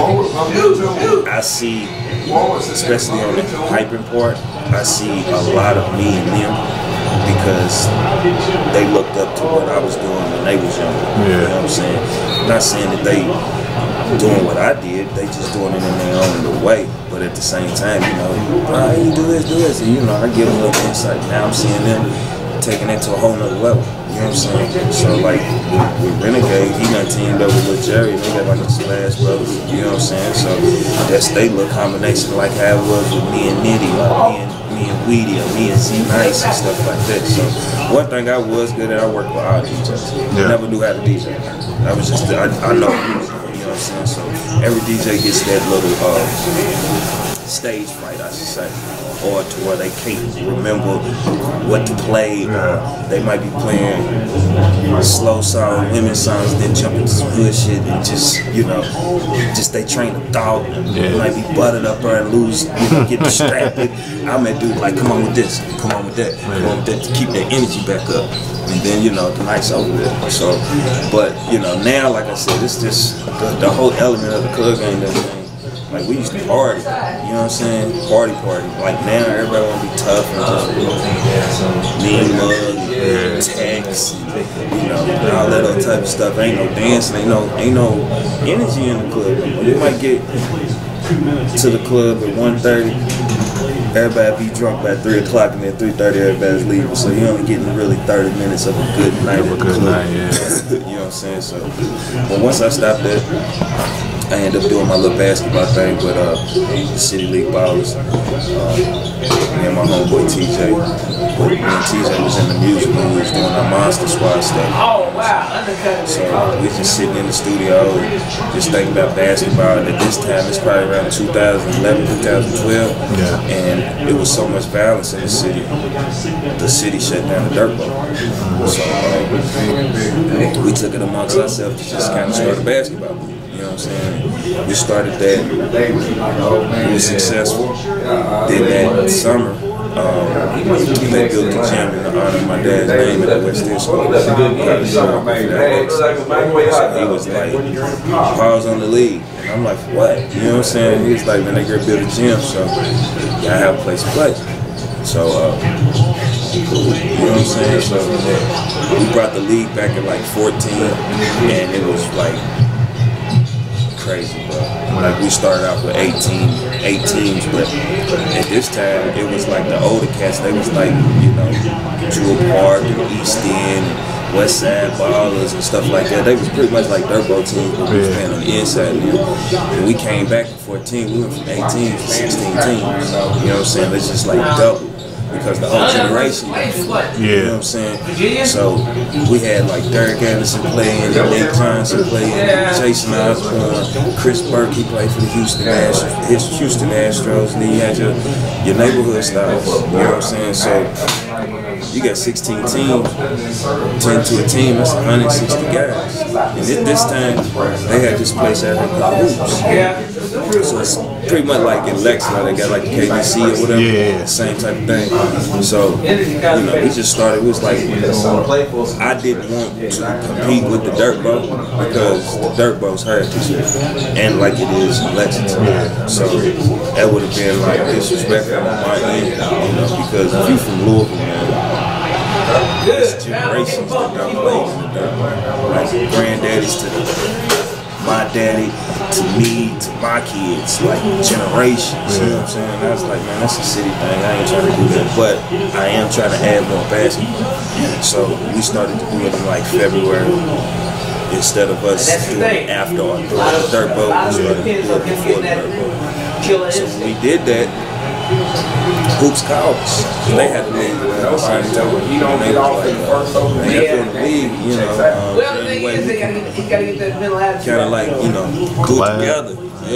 S3: I see, especially on the hyping part, I see a lot of me and them. Because they looked up to what I was doing when they was younger. Yeah. You know what I'm saying? I'm not saying that they doing what I did, they just doing it in their own little way. But at the same time, you know, ah, you do this, do this. And, you know, I give them a little insight. Now I'm seeing them taking it to a whole nother level. You know what I'm saying? So, like, with, with Renegade, he done teamed up with Lil Jerry, and they got like the Splash Brothers. You know what I'm saying? So, that's their little combination, like how it was with me and Nitty, or me and me and Weedy, or me and Z Nice, and stuff like that. So, one thing I was good at, I worked with all D Js. Yeah. I never knew how to D J. I was just, I, I know music. You know what I'm saying? So, every D J gets that little uh, stage fright, I should say. Or to where they can't remember what to play, or they might be playing slow song, women's songs, then jump into some hood shit and just, you know, just they train of thought and yeah. might be buttered up there and lose, you know, get distracted. I'm that dude like, come on with this, come on with that, come on with that to keep that energy back up. And then, you know, the night's over with. So, but, you know, now, like I said, it's just the, the whole element of the club game that thing. Like, we used to party, you know what I'm saying? Party, party. Like, now everybody want to be tough and just, you know, mean mug, text, you know, and all that other type of stuff. Ain't no dancing, ain't no, ain't no energy in the club. You might get to the club at one thirty, everybody be drunk by three o'clock, and then three thirty everybody's leaving. So you're only getting really thirty minutes of a good night at the
S2: good
S3: club.
S2: Night, yeah.
S3: You know what I'm saying? So, but once I stopped that, I ended up doing my little basketball thing with uh, the City League Ballers. Uh, me and my homeboy T J. But me and T J was in the music when we was doing our Monster Squad stuff. Oh, wow. So we just sitting in the studio, just thinking about basketball. And at this time, it's probably around two thousand eleven, two thousand twelve. Yeah. And it was so much violence in the city. The city shut down the Dirt Bowl. So uh, we took it amongst ourselves to just kind of start a basketball league. You know what I'm saying? We started that. We were successful. Then that summer, um, they built the gym in honor of my dad's name at the West End School. So he was like, pause on the league. And I'm like, what? You know what I'm saying? He was like, man, they gonna build a gym, so y'all have a place to play. So, uh, you know what I'm saying? So we brought the league back at like fourteen, and it was like crazy, bro. Like, we started out with eighteen, eight teams, but at this time, it was like the older cats, they was like, you know, Jewel Park and East End and West Side Ballers and stuff like that. They was pretty much like Dirt Bowl teams, but we was playing on the inside. You know? And we came back at fourteen, we went from eighteen to sixteen teams. You know what I'm saying? It's just like double. Because the whole generation, yeah. You know what I'm saying? So we had like Derek Anderson playing, and Nick Johnson playing, Jason Osborne, Chris Burke, he played for the Houston Astros, his Houston Astros, and then you had your, your neighborhood styles, you know what I'm saying? So you got sixteen teams, ten to a team, that's one hundred sixty guys. And at this time, they had this place out here called Hoops. So it's pretty much like in Lexington, they got like the K B C or whatever, yeah. Same type of thing. So, you know, we just started, it was like, I didn't want to compete with the Dirt Bowl because the Dirt Bowl's heritage, and like it is in Lexington. So that would have been like disrespectful on my end, you know, because if you from Louisville, man, there's generations that don't play in the Dirt Bowl. Like granddaddies to the my daddy to me to my kids, like generations. Yeah. You know what I'm saying? I was like, man, that's a city thing. I ain't trying to do that, but I am trying to add more basketball. So we started to do it in like February. Instead of us doing it after our dirt boat, we started to do it before the dirt boat. So when we did that, Hoops called us. They had to leave. You know, they was like, uh, man, they're in the league, you know. Um, well, the thing is, they gotta get, you gotta get that mental attitude. Kind of like, you know, do it together.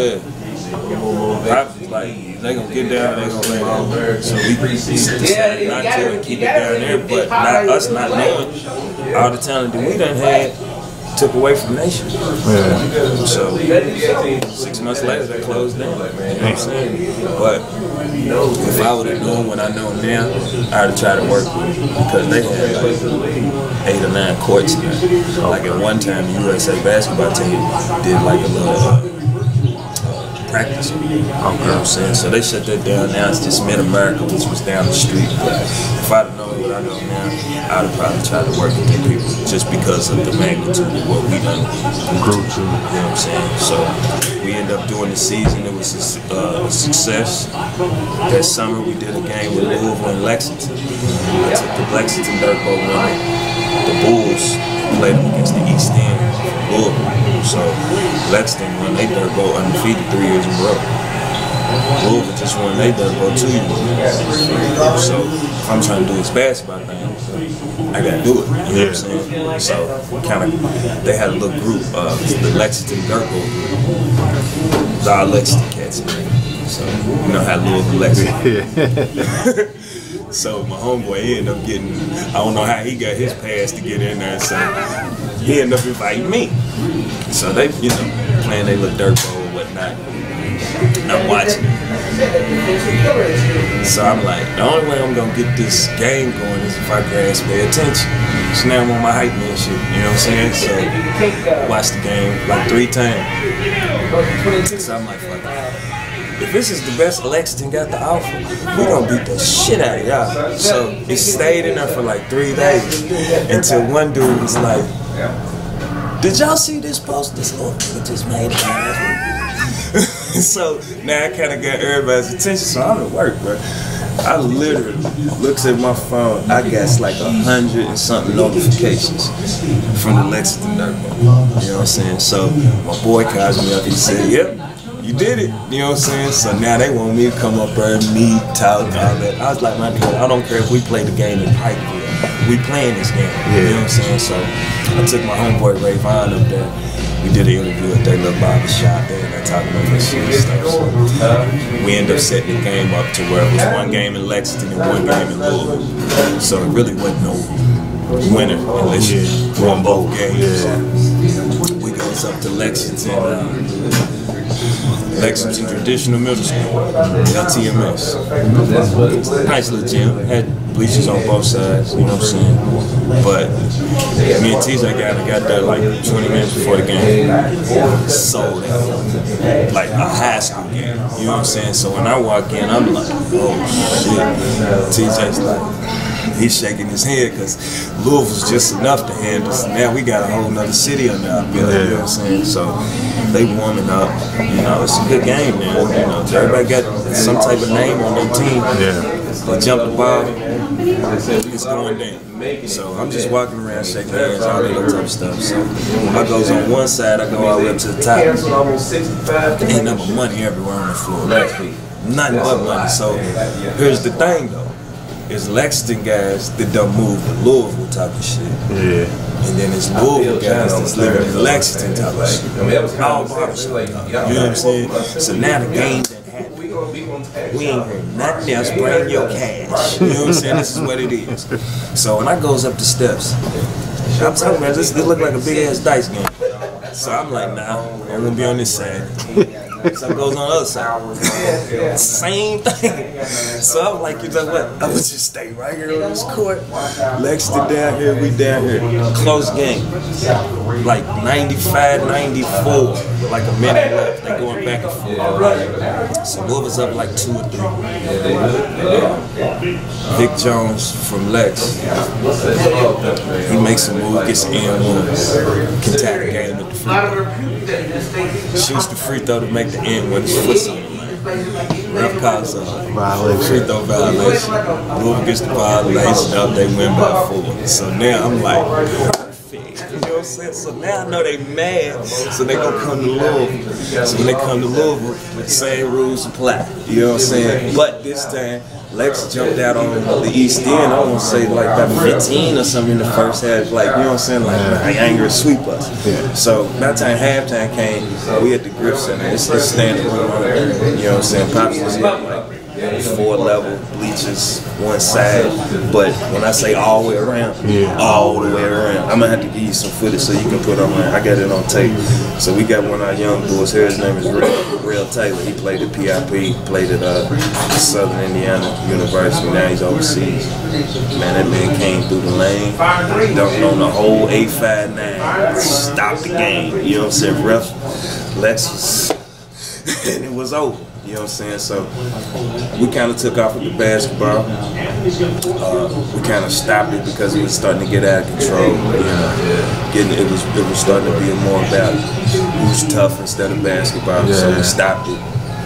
S3: Yeah. I was like, they gonna get down, they gonna lay down. So we decided not to and keep it down there, but not us not knowing all the talent that we done had took away from Nation. Yeah. So six months later, they closed down. You know what I'm saying? But if I would have known what I know now, I would have tried to work with them because they had like eight or nine courts now. Like at one time, the U S A basketball team did like a little uh, practice. You know what I'm saying? So they shut that down. Now it's just Mid-America, which was down the street. But if I'd have known what I know now, I'd have probably tried to work with them people just because of the magnitude of what we done grew to. You know what I'm saying? So we ended up doing the season. It was a, uh, a success. That summer we did a game with Louisville and Lexington. I took the Lexington Dirt Bowl winner. The Bulls played them against the East End from Louisville. So Lexington won their Dirt Bowl undefeated three years in a row. Louisville just won their Dirt Bowl two years in a row. So if I'm trying to do this basketball thing, I gotta do it. You know what I'm saying? So kind of, they had a little group, uh, the Lexington Dirt Bowl group. Our Lexington cats. So you know how Louisville Lexington. So my homeboy, he ended up getting, I don't know how he got his pass to get in there, so he ended up inviting me. So they, you know, playing their little dirt bowl and whatnot. I'm watching it. So I'm like, the only way I'm gonna get this game going is if I grasp their attention. So now I'm on my hype man shit, you know what I'm saying? So I watched the game like three times. So I'm like, fuck it. If this is the best Lexington got to offer, we gonna beat the shit out of y'all. So it stayed in there for like three days until one dude was like, did y'all see this post? This little nigga just made it. So now I kind of got everybody's attention, so I'm at work, bro. I literally looks at my phone, I got like a hundred and something notifications from the Lexington Dirt Bowl. You know what I'm saying? So my boy calls me up, he said, yep. You did it, you know what I'm saying? So now they want me to come up there and meet, talk, all that. I was like, my dude, I don't care if we play the game in Pikeville. We playing this game, yeah. You know what I'm saying? So I took my homeboy Ray Vaughn up there. We did an interview at their little barber shop there, and I talked about that shit and stuff. So we ended up setting the game up to where it was one game in Lexington and one game in Louisville. So it really wasn't no winner unless you won both games. So we goes up to Lexington. Uh, Lexington Traditional Middle School, L T M S. Nice little gym, had bleachers on both sides, you know what I'm saying? But me and T J got, got there like twenty minutes before the game. Sold out. Like a high school game, you know what I'm saying? So when I walk in, I'm like, oh shit. T J's like, he's shaking his head because Louisville's just enough to handle. So now we got a whole nother city under our belly, you know what I'm saying? So they warming up. You know, it's a good game, man. You know, everybody got some type of name on their team. Yeah. They jump the ball, it's going down. So I'm just walking around shaking hands, all that other type of stuff. So I goes on one side, I go all the way up to the top. Ain't nothing but money everywhere on the floor. Nothing but money. So here's the thing, though. It's Lexington guys that don't move to Louisville talking shit. Yeah. And then it's Louisville guys that's living in Lexington talking shit. All barbershop. You know what I'm saying? So now the game done happened. We ain't heard nothing else. Bring your cash. You know what I'm saying? This is what it is. So when I goes up the steps, I'm talking about this, it look like a big ass dice game. So I'm like, nah, I'm gonna be on this side. Some goes on the other side. Same thing. So I'm like, you know what? I would just stay right here on this court. Lexington down here, we down here. Close game. Like ninety-five ninety-four. Like a minute left. They going back and forth. So what was up like two or three. Vic Jones from Lex. He makes a move, gets an end one. Can tie the game with the free throw. Shoots the free throw to make the end when his foot's on the line. Ref calls a
S2: Violation.
S3: free throw violation. Louisville gets the violation up, they win by four. So now I'm like, perfect. You know what I'm saying? So now I know they mad, so they gonna come to Louisville. So when they come to Louisville, the same rules apply. You know what I'm saying? But this time, Lex jumped out on the East End, I want to say like about fifteen or something in the first half, like, you know what I'm saying, like, like angry sweep us. Yeah. So by the time halftime came, we at the Griff Center, it's the standing room, you know what I'm saying, Pops was in like four level bleachers, one side, but when I say all the way around, yeah. all the way around, I'm gonna have to give you some footage so you can put on, I got it on tape. So we got one of our young boys here, his name is Real, Real Taylor. He played at P I P, played at uh, Southern Indiana University, now he's overseas. Man, that man came through the lane, dunked on the whole eight five nine, stopped the game, you know what I'm saying, ref, Lexus, and it was over. You know what I'm saying? So we kind of took off with the basketball. Uh, we kind of stopped it because it was starting to get out of control. You know, getting it was it was starting to be more about who's tough instead of basketball. Yeah. So we stopped it.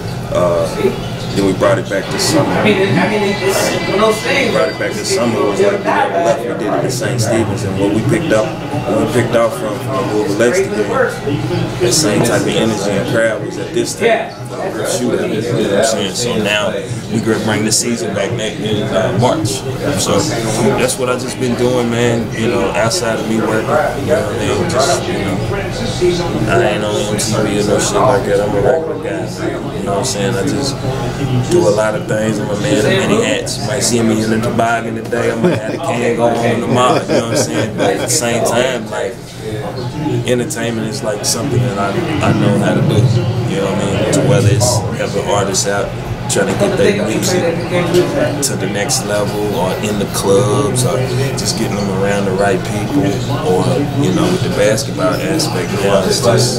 S3: Uh, Then we brought it back this summer. I mean, I mean, it's one of those things. We brought it back this summer. It was like we never left. We did it at Saint Stephen's, and what we picked up, what we picked off from from Louisville Lexington, the same type of energy and crowd was at this time. Shoot at it, you know what I'm saying? So now we gonna bring the season back next in uh, March. So that's what I just been doing, man. You know, outside of me working, you know, and just you know, I ain't on M T V or no shit like that. I'm a regular guy. You know what I'm saying? I just do a lot of things. I'm a man of many hats. You might see me in the toboggan today. I might have the can go on tomorrow. You know what I'm saying? But at the same time, like, entertainment is like something that I, I know how to do. You know what I mean? To whether it's having artists out trying to get their music to the next level, or in the clubs, or just getting them around the right people, or, you know, with the basketball aspect now, it's just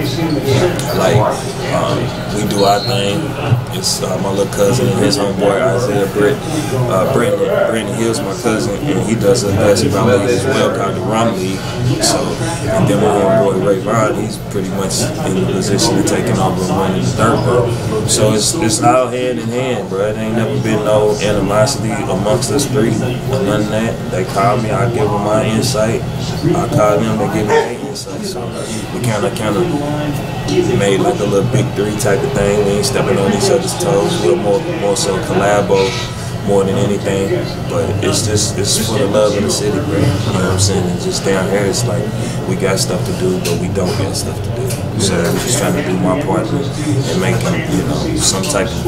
S3: like um, we do our thing. It's uh, my little cousin and his homeboy Isaiah Britt, uh, Brandon, Brandon Hill's my cousin, and he does a basketball league as well called the Rum League. So, and then my homeboy Ray Vaughn, he's pretty much in the position of taking over and running the dirt boat. So it's it's all hand in hand, bro. It ain't never been no animosity amongst us three or none of that. They call me, I give them my insight. I call them, they give me their insight. So we kind of, kind of made like a little big three type of thing. We ain't stepping on each other's toes. We're more, more so collabo more than anything. But it's just, it's for the love of the city, bro. You know what I'm saying? And just down here, it's like we got stuff to do, but we don't got stuff to do. So I'm just trying to do my part and make, you know, some type of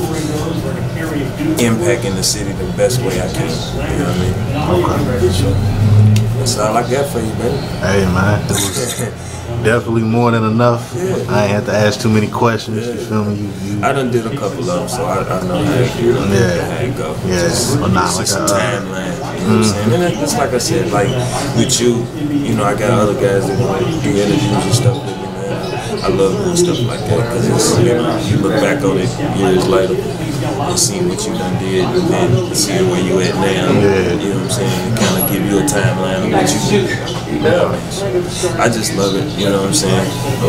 S3: impact in the city the best way I can. You know what I mean? Okay. So that's all I got for you, baby.
S2: Hey, man. It was definitely more than enough. Yeah. I ain't have to ask too many questions. Yeah. You feel me? You, you,
S3: I done did a couple of them, so I, I know how it, you know,
S2: yeah.
S3: how it go.
S2: Yeah.
S3: Just,
S2: well, nah,
S3: it's
S2: like
S3: just
S2: a
S3: a timeline. You know what I'm saying? And just like I said, like with you, you know, I got other guys that like, do interviews and stuff with me, man. I love doing stuff like that because it's, you know, you look back on it years later and seeing what you done did and then seeing where you at now.
S2: Yeah.
S3: You know what I'm saying? It kind of give you a timeline of what you do. You know what I mean? So I just love it. You know what I'm saying?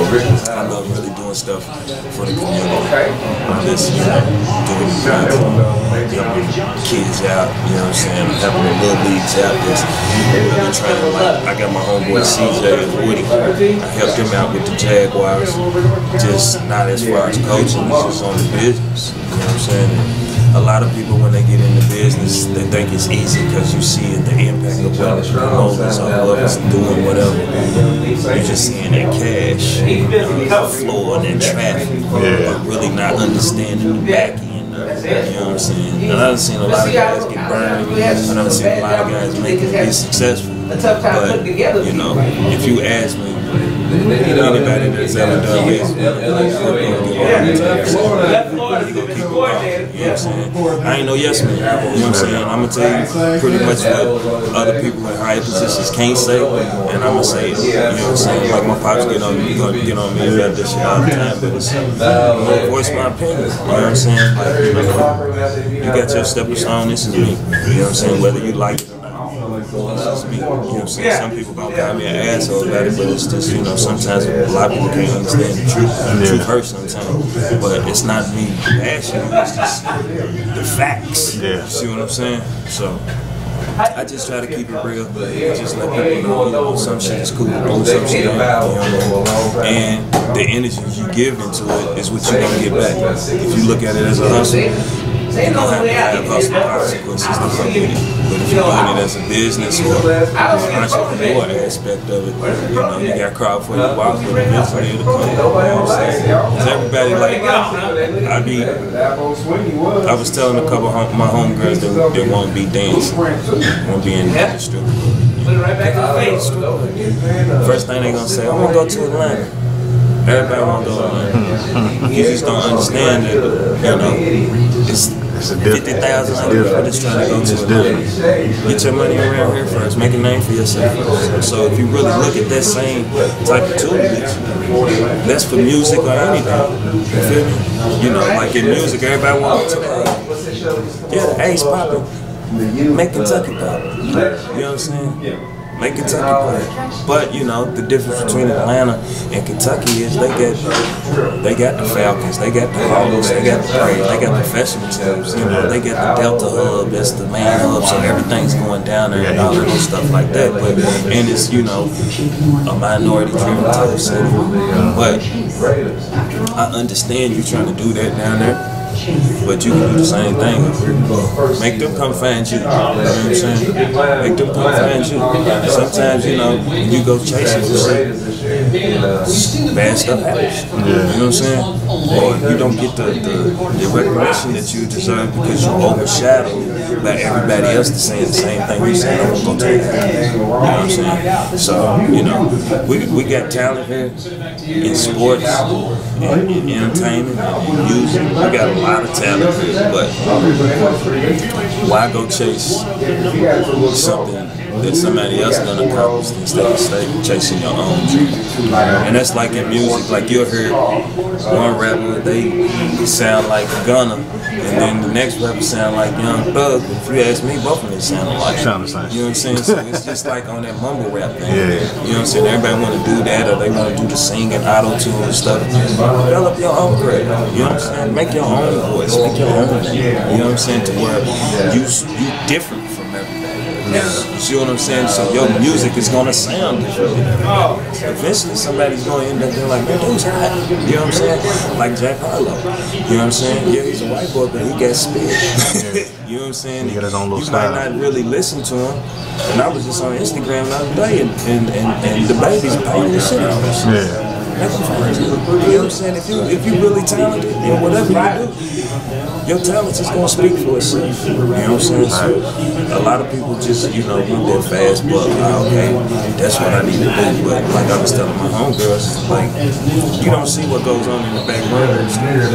S3: I love really doing stuff for the community. I'm just, you know, doing the content, helping kids out. You know what I'm saying? Helping the little leagues out. Just really trying to, like, I got my homeboy C J and Woody. I helped him out with the Jaguars. Just not as far as coaching, it's just on the business. You know what I'm saying? And a lot of people, when they get into business, they think it's easy because you see the impact of what the promoters or whoever's doing whatever. You're just seeing that cash, you know, that flow and that traffic,
S2: yeah.
S3: but really not understanding the back end. You know what I'm saying? And I've seen a lot of guys get burned. I've seen a lot of guys make it be successful. But, you know, if you ask me, Anybody that's ever done this, you gonna keep it going. You know what I'm saying? I ain't no yes man. You know what I'm saying? I'm gonna tell you pretty much what other people in higher positions can't say, and I'm gonna say it. You know what I'm saying? Like my pops get on me, gonna get on me about this shit all the time, but it's I'm gonna voice my opinion. You know what I'm saying? Like, you know, you got your stepping stone. This is me. You know what I'm saying? Whether you like it or not. This is me. You know what I'm saying? Some people gonna call me an asshole about it, but it's just, you know, sometimes a lot of people can't understand the truth. The truth hurts sometimes, but it's not me bashing you. It's just the facts.
S2: Yeah.
S3: See what I'm saying? So I just try to keep it real. Just let people know, you know, some shit is cool, some shit ain't. You know, and the energy you give into it is what you're gonna get back. If you look at it as a hustle, you don't have to have hustle consequences to come with it. But if you're doing it as a business or an entrepreneur aspect of it, you know, you got crowd for your walk, but eventually it'll come. You know what I'm saying? Because everybody, like, I be, I was telling a couple of my homegirls that they won't be dancing, won't be in the industry. First thing they gonna say, I'm gonna go to Atlanta. Everybody wanna go to Atlanta. You just don't understand that, you know, it's fifty thousand other people that's trying to go to Atlanta. Get your money around here first, make a name for yourself first. So if you really look at that same type of tutelage, that's for music or anything. You feel me? You know, like in music, everybody wants to play. Yeah, the Ace poppin'. Make Kentucky pop. You know what I'm saying? Make Kentucky play. But, you know, the difference between Atlanta and Kentucky is they got they got the Falcons, they got the Hawks, they got the Braves, they got professional teams, you know, they got the Delta Hub, that's the main hub, so everything's going down there and all of those stuff like that. But and it's, you know, a minority driven type city. But I understand you trying to do that down there. But you can do the same thing. Make them come find you. You know what I'm saying? Make them come find you. Sometimes, you know, when you go chasing for shit, bad stuff happens. You know what I'm saying? Or you don't get the, the, the recognition that you deserve because you're overshadowed by everybody else that's saying the same thing you saying. I'm gonna go take it. You know what I'm saying? So, you know, we, we got talent here in sports, in, in entertainment, in music. We got a lot of talent here, but why go chase something that somebody else done accomplished instead of stay chasing your own dream? And that's like in music, like you'll hear one rapper, they sound like Gunna, and then the next rapper sound like Young Thug. But if you ask me, both of them sound alike. You know what I'm saying? So it's just like on that mumble rap thing.
S2: Yeah.
S3: You know what I'm saying? Everybody want to do that, or they want to do the singing, auto-tune and stuff. Develop your own credit. You know what I'm saying? Make your own voice, make your own thing. You know what I'm saying? To where you you different from everybody. You see what I'm saying? So your music is gonna sound different. Eventually somebody's gonna end up being like, man, dude's hot. You know what I'm saying? Like Jack Harlow. You know what I'm saying? Yeah, he's a white boy, but he got spit. You know what I'm saying?
S2: He got his own little
S3: you
S2: style.
S3: might not really listen to him. And I was just on Instagram the other day, and, and, and, and the babies paying the shit out of this shit.
S2: Yeah.
S3: You know what I'm saying? If you if you really talented in whatever you do, your talent is gonna speak for itself. You know what I'm saying? So a lot of people just, you know, want that fast buck. Like, okay, that's what I need to do. But like I was telling my homegirls, like, you don't see what goes on in the background.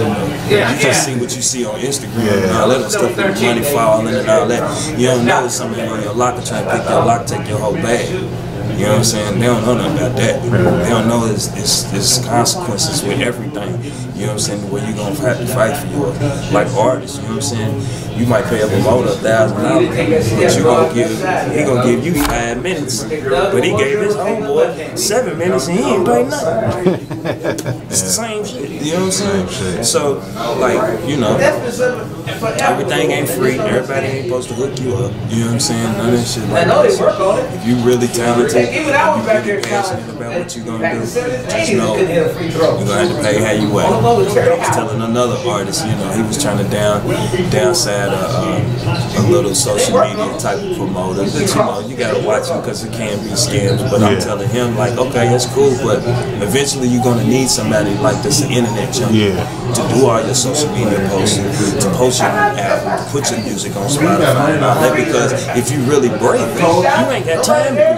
S3: You just see what you see on Instagram and all that stuff, with money falling and all that. You don't know somebody on your locker trying to pick your lock, take your whole bag. You know what I'm saying? They don't know nothing about that. They don't know it's, it's, it's consequences with everything. You know what I'm saying? Where you're going to have to fight for your, like artists, you know what I'm saying? You might pay a promoter a thousand dollars, but you gonna give, he gonna give you five minutes. But he gave his homeboy seven minutes and he ain't paid nothing. It's the same shit, you know what I'm saying? So, like, you know, everything ain't free. Everybody ain't supposed to hook you up. You know what I'm saying? None of that shit like that. If you really talented, if you really passionate about what you're gonna do, just know you're gonna have to pay how you weigh. I was telling another artist, you know, he was trying to down downside a, uh, a little social media type of promoter. But you know, you gotta watch him because it can be scams. But I'm telling him, like, okay, that's cool, but eventually you're gonna need somebody like this, an internet junkie, to do all your social media posts, to post your album, to put your music on Spotify and all that. Because if you really break, you ain't got time to do that shit.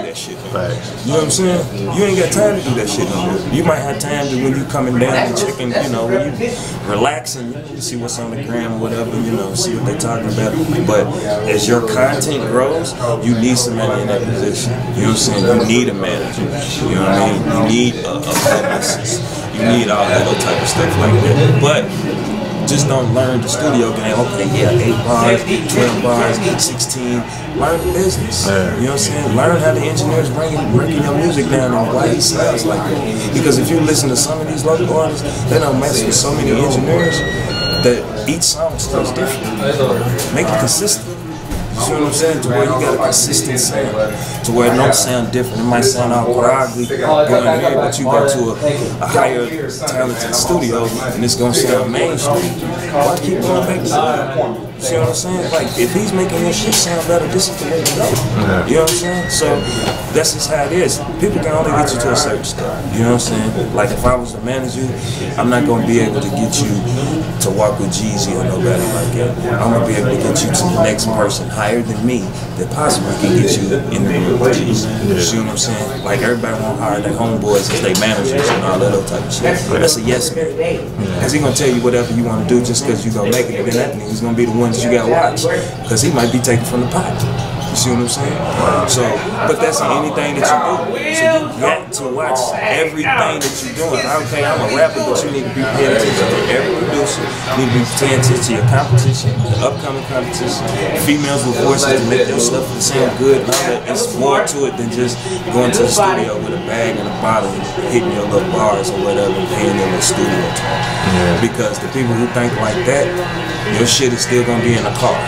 S2: Facts.
S3: You know what I'm saying? You ain't got time to do that shit no more. You might have time to when you coming down the chicken, you know, when you relaxing, you see what's on the gram or whatever, you know, see what they talking about. But as your content grows, you need somebody in that position. You know what I'm saying? You need a manager. You know what I mean? You need a, a publicist. You need all that little type of stuff like that. But just don't learn the studio game. Okay, yeah, eight bars, twelve bars, sixteen. Learn the business.
S2: Yeah.
S3: You know what I'm saying? Learn how the engineers bringing breaking your music down and why he sounds like that. Because if you listen to some of these local artists, they don't mess with so many engineers that each song sounds different. Make it consistent. You see what I'm saying? To where you got a consistent sound. To where it don't sound different. It might sound all groggly going here, but you go to a, a higher talented studio and it's going to sound mainstream. Why keep going back to that? You see what I'm saying? Like, if he's making your shit sound better, this is the way to go. You know what I'm saying? So, that's just how it is. People can only get you to a certain step. You know what I'm saying? Like, if I was to manage you, I'm not going to be able to get you to walk with Jeezy or nobody like that. I'm going to be able to get you to the next person higher than me that possibly can get you in the room with Jeezy. You see what I'm saying? Like, everybody want to hire their homeboys as their managers and all that other type of shit. That's a yes man. Because he's going to tell you whatever you want to do just because you're going to make it. And that nigga's going to be the one that you got to watch. Because he might be taken from the pot. You see what I'm saying? So, but that's in anything that you do. So you got to watch everything that you're doing. Okay, I'm a rapper, but you need to be paying attention to every producer. You need to be paying attention to your competition, the upcoming competition, females with voices to make their stuff sound good. And all that. It's more to it than just going to the studio with a bag and a bottle and hitting your little bars or whatever and paying them a studio time. Yeah. Because the people who think like that, your shit is still gonna be in the car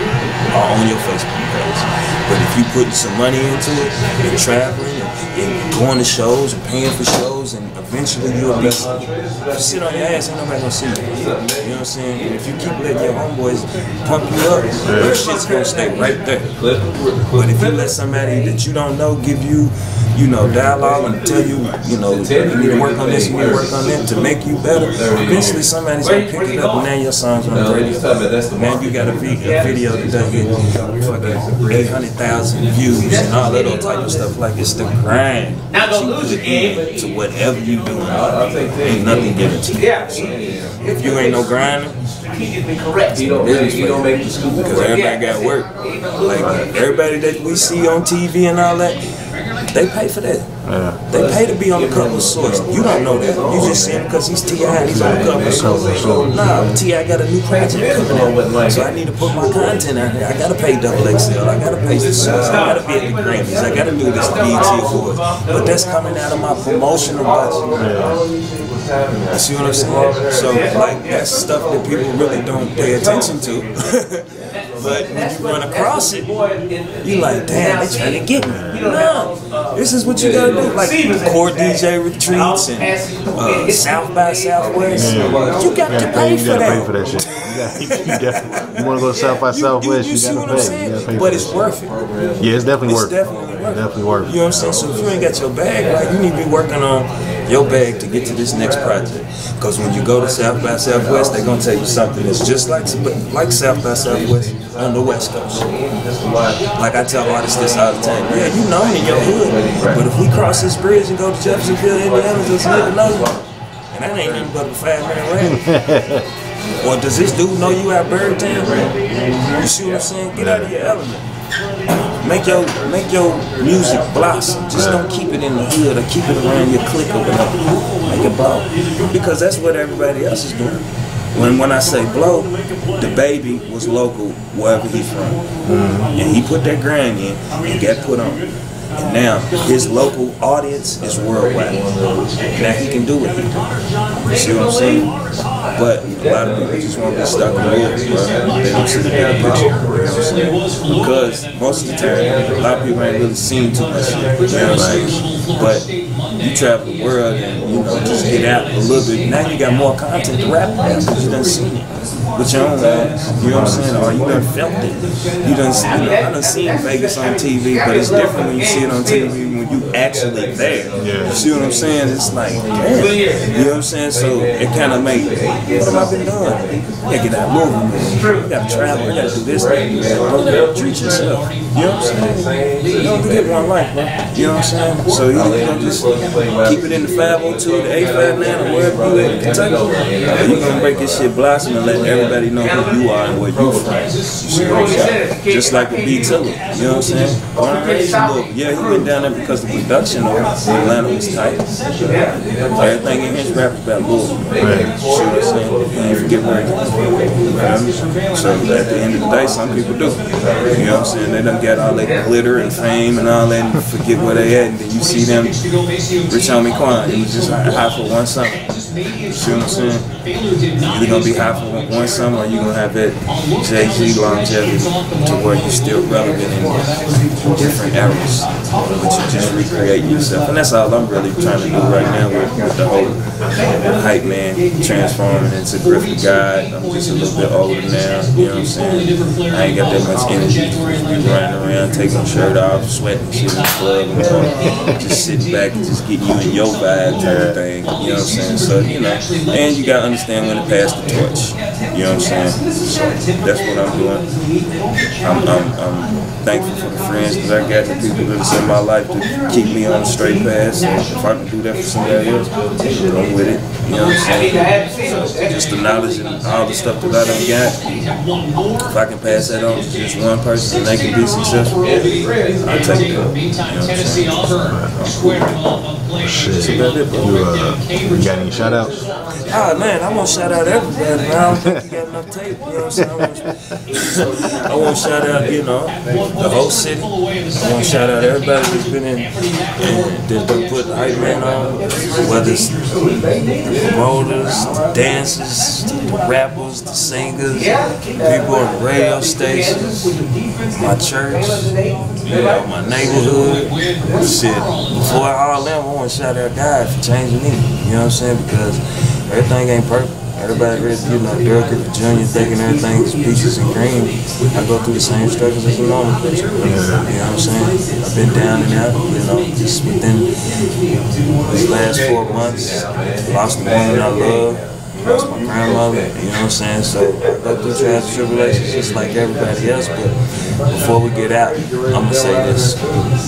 S3: or on your Facebook page. But if you putting some money into it and traveling and, and going to shows and paying for shows, and eventually you'll be, if you sit on your ass, ain't nobody gonna see you. You know what I'm saying? And if you keep letting your homeboys pump you up, your shit's gonna stay right there. But if you let somebody that you don't know give you, you know, dialogue and tell you, you know, you need to work on this, you need to work on that to make you better, eventually somebody's gonna pick it up and now your song's on the radio. Now you got a video that does get fucking eight hundred thousand views and all that other type of stuff. Like, it's the grind that you put in to whatever you do. Ain't nothing given to you. So if you ain't no grinder, business you don't make the school because everybody got work. Like, everybody that we see on T V and all that, they pay for that. Yeah. They pay to be on the cover of Source. You don't know that. You just see him because he's T I and he's on the cover of Source. Nah, T I got a new project coming out, so I need to put my content out there. I gotta pay Double X L. I gotta pay the Source. I gotta be at the Grammys. I gotta do this B E T Awards. But that's coming out of my promotional budget. You see what I'm saying? So, like, that's stuff that people really don't pay attention to. But when you run across it, you like, damn, they trying to get me. No, this is what you gotta do. Like core D J retreats and uh, South by Southwest. Yeah. You got to pay for that.
S2: Pay for that shit. You, got, you, got, you want to go South by Southwest? You, you, you, you gotta pay. You gotta pay.
S3: But it's worth it.
S2: Yeah, it's definitely
S3: it's
S2: worth it.
S3: Definitely worth it.
S2: Definitely worth it.
S3: You know what I'm saying? So if you ain't got your bag right, you need to be working on your bag to get to this next project. Because when you go to South by Southwest, they're gonna tell you something that's just like like South by Southwest on the West Coast. Like I tell artists this all the time. Yeah, you know me in your hood, but if we cross this bridge and go to Jeffersonville, Indiana, just nigga know you, and that ain't even but a five minute ride. Or does this dude know you at Birdtown? You see what I'm saying? Get out of your element. Make your make your music blossom. Just don't keep it in the hood or keep it around your clique or whatever. Make it blow. Because that's what everybody else is doing. When when I say blow, the baby was local wherever he's from. Mm-hmm. And he put that grind in and got put on. And now his local audience is worldwide. Now he can do what he do. You see what I'm saying? But a lot of people just want to be stuck in the woods, bro. They don't see the bigger picture. You know what I'm saying? Because most of the time, a lot of people ain't really seen too much shit. You know what I'm saying? But you travel the world and, you know, just get out a little bit. Now you got more content to rap about because you done seen it with your own eyes. You know what I'm saying? Or you done felt it. You done, you know, I done seen Vegas on T V, but it's different when you see it on T V when you actually there. You see what I'm saying? It's like, damn. You know what I'm saying? So it kind of makes, what have I been doing? You gotta get out moving, man. You gotta travel, you gotta do this thing. You gotta treat yourself. You know what I'm saying? You don't get one life, bro. You know what I'm saying? So you know, just keep it in the five oh two, the eight five nine, or wherever you at in Kentucky. You're gonna break this shit blossom and let everybody know who you are and where you from. You see what I'm saying? Just like a B Tiller. You know what I'm saying? Born and raised in Louisville. Yeah, he went down there because the production of Atlanta was tight. Everything in his rap is about Louisville. Right. You see what I'm saying? You ain't forget where it came from. So at the end of the day, some people do. You know what I'm saying? They done got all that glitter and fame and all that and forget where they at, and then you see them, Rich Homie Quan, it was just high for one summer. You see what I'm saying? You're gonna be high for one summer, or you're gonna have that Jay-Z longevity to where you're still relevant in different eras, but you just recreate yourself. And that's all I'm really trying to do right now with, with the whole hype man transforming into Griff the God. I'm just a little bit older now, you know what I'm saying? I ain't got that much energy to be running around, taking my shirt off, sweating shit in the club, and uh, just sitting back and just getting you in your vibe type of thing, you know what I'm saying? So, you know, and you gotta understand when to pass the torch, you know what I'm saying? So that's what I'm doing. I'm, I'm, I'm thankful for the friends that I got, the people that's in my life to keep me on the straight path. So if I can do that for somebody else, I'm with it, you know what I'm saying? So just the knowledge and all the stuff that I done got, if I can pass that on to just one person and they can be successful, I'll take it. You know what I'm saying?
S2: Shit. You, uh, you got any shout outs?
S3: Ah, man, I want to shout out everybody, man. I don't think you got enough tape, you know what I'm saying? I want to shout out, you know, the whole city. I want to shout out everybody that's been in, and that's been put the hype man on, whether it's the promoters, the dancers, the rappers, the singers, people on the radio stations, my church, you know, my neighborhood. Shit, before all them, I want to shout out God for changing me, you know what I'm saying? Because everything ain't perfect. Everybody, you know, Derek Griffith Junior thinking everything's peaches and cream. I go through the same struggles as a normal person. You know what I'm saying? I've been down and out, you know, just within these last four months. Lost the woman I love, lost my grandmother, you know what I'm saying? So I go through trials and tribulations just like everybody else. But before we get out, I'm going to say this.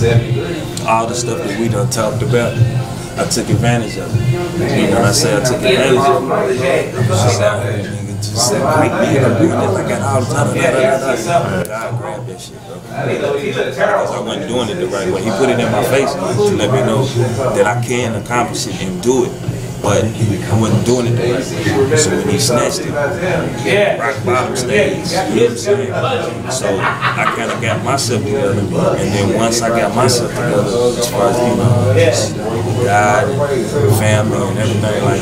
S3: All the stuff that we done talked about, I took advantage of it. You know, when I say I took advantage of it, I was just out here, nigga, just said, great man, I'm doing it like I got all the time. God grabbed that shit, bro. Because I wasn't doing it the right way. He put it in my face to let me know that I can accomplish it and do it. But I wasn't doing it the right way. So when he snatched it, rock bottom stage, you know what I'm saying? So I kind of got myself together. And then once I got myself together, as far as, you know, just God and family and everything like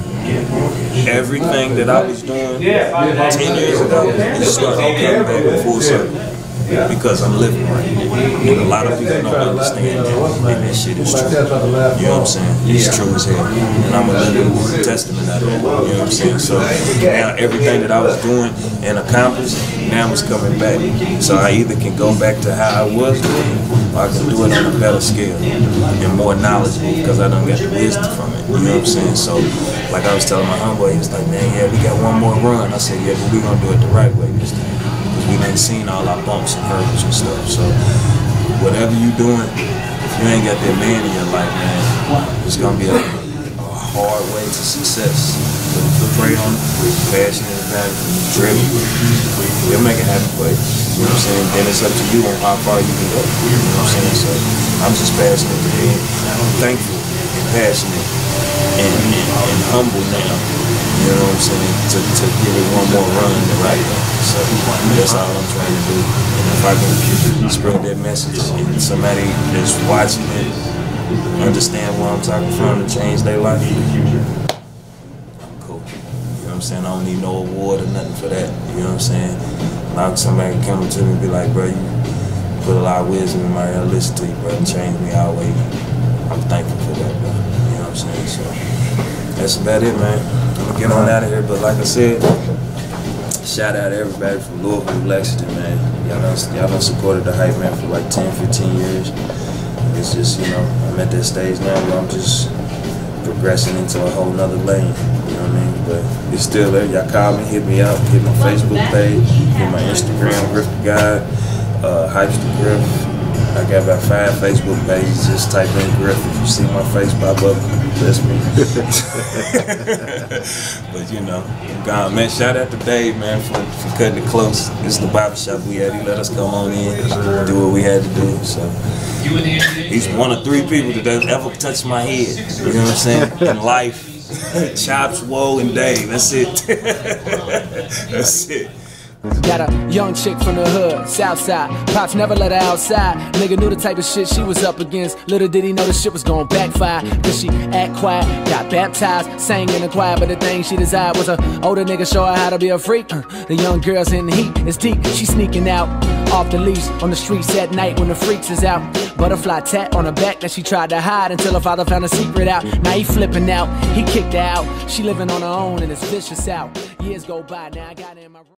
S3: that, everything that I was doing ten years ago, it started coming back in full circle. Because I'm living right. And a lot of people don't understand that. And that shit is true. You know what I'm saying? It's true as hell. And I'm a living testament of that. You know what I'm saying? So now everything that I was doing and accomplished, now it's coming back. So I either can go back to how I was doing, or I can do it on a better scale and more knowledgeable because I done got the wisdom from it. You know what I'm saying? So like I was telling my homeboy, he was like, man, yeah, we got one more run. I said, yeah, but we gonna do it the right way this time. We done seen all our bumps and hurdles and stuff. So whatever you doing, if you ain't got that man in your life, man, it's gonna be a, a hard way to success. So to pray on it, passionate about it, driven, you'll make it happen for you. You know what I'm saying? Then it's up to you on how far you can go. You know what I'm saying? So I'm just passionate to be thankful and passionate and, and, and humble now. You know what I'm saying? To, to give it one more run the right way. So that's all I'm trying to do. And if I can spread that message and somebody that's watching it understand where I'm talking from and change their life, I'm cool. You know what I'm saying? I don't need no award or nothing for that. You know what I'm saying? Like somebody can come to me and be like, bro, you put a lot of wisdom in my ear, listen to you, bro, and change me all the way. I'm thankful for that, bro. You know what I'm saying? So that's about it, man. I'm gonna get on out of here, but like I said, shout out to everybody from Louisville, Lexington, man. Y'all done, y'all done supported the hype man for like ten, fifteen years. It's just, you know, I'm at that stage now where I'm just progressing into a whole nother lane. You know what I mean? But it's still there. Y'all call me, hit me up, hit my Facebook page, hit my Instagram, Griff the God. uh, Hypester Griff. I got about five Facebook pages. Just type in Griff. If you see my face pop up, that's me. But you know, I'm gone, man. Shout out to Dave, man, for, for cutting it close. This is the barbershop we had. He let us come on in, do what we had to do. So he's one of three people that doesn't ever touch my head. You know what I'm saying? In life, Chops, Woe, and Dave. That's it. That's it.
S4: Got a young chick from the hood, south side. Pops never let her outside. Nigga knew the type of shit she was up against. Little did he know the shit was gon' backfire. Cause she act quiet, got baptized, sang in the choir. But the thing she desired was a older nigga show her how to be a freak. uh, The young girl's in the heat, it's deep. She sneaking out off the leash on the streets at night when the freaks is out. Butterfly tat on her back that she tried to hide until her father found a secret out. Now he flipping out, he kicked her out. She living on her own and it's vicious out. Years go by, now I got her in my room.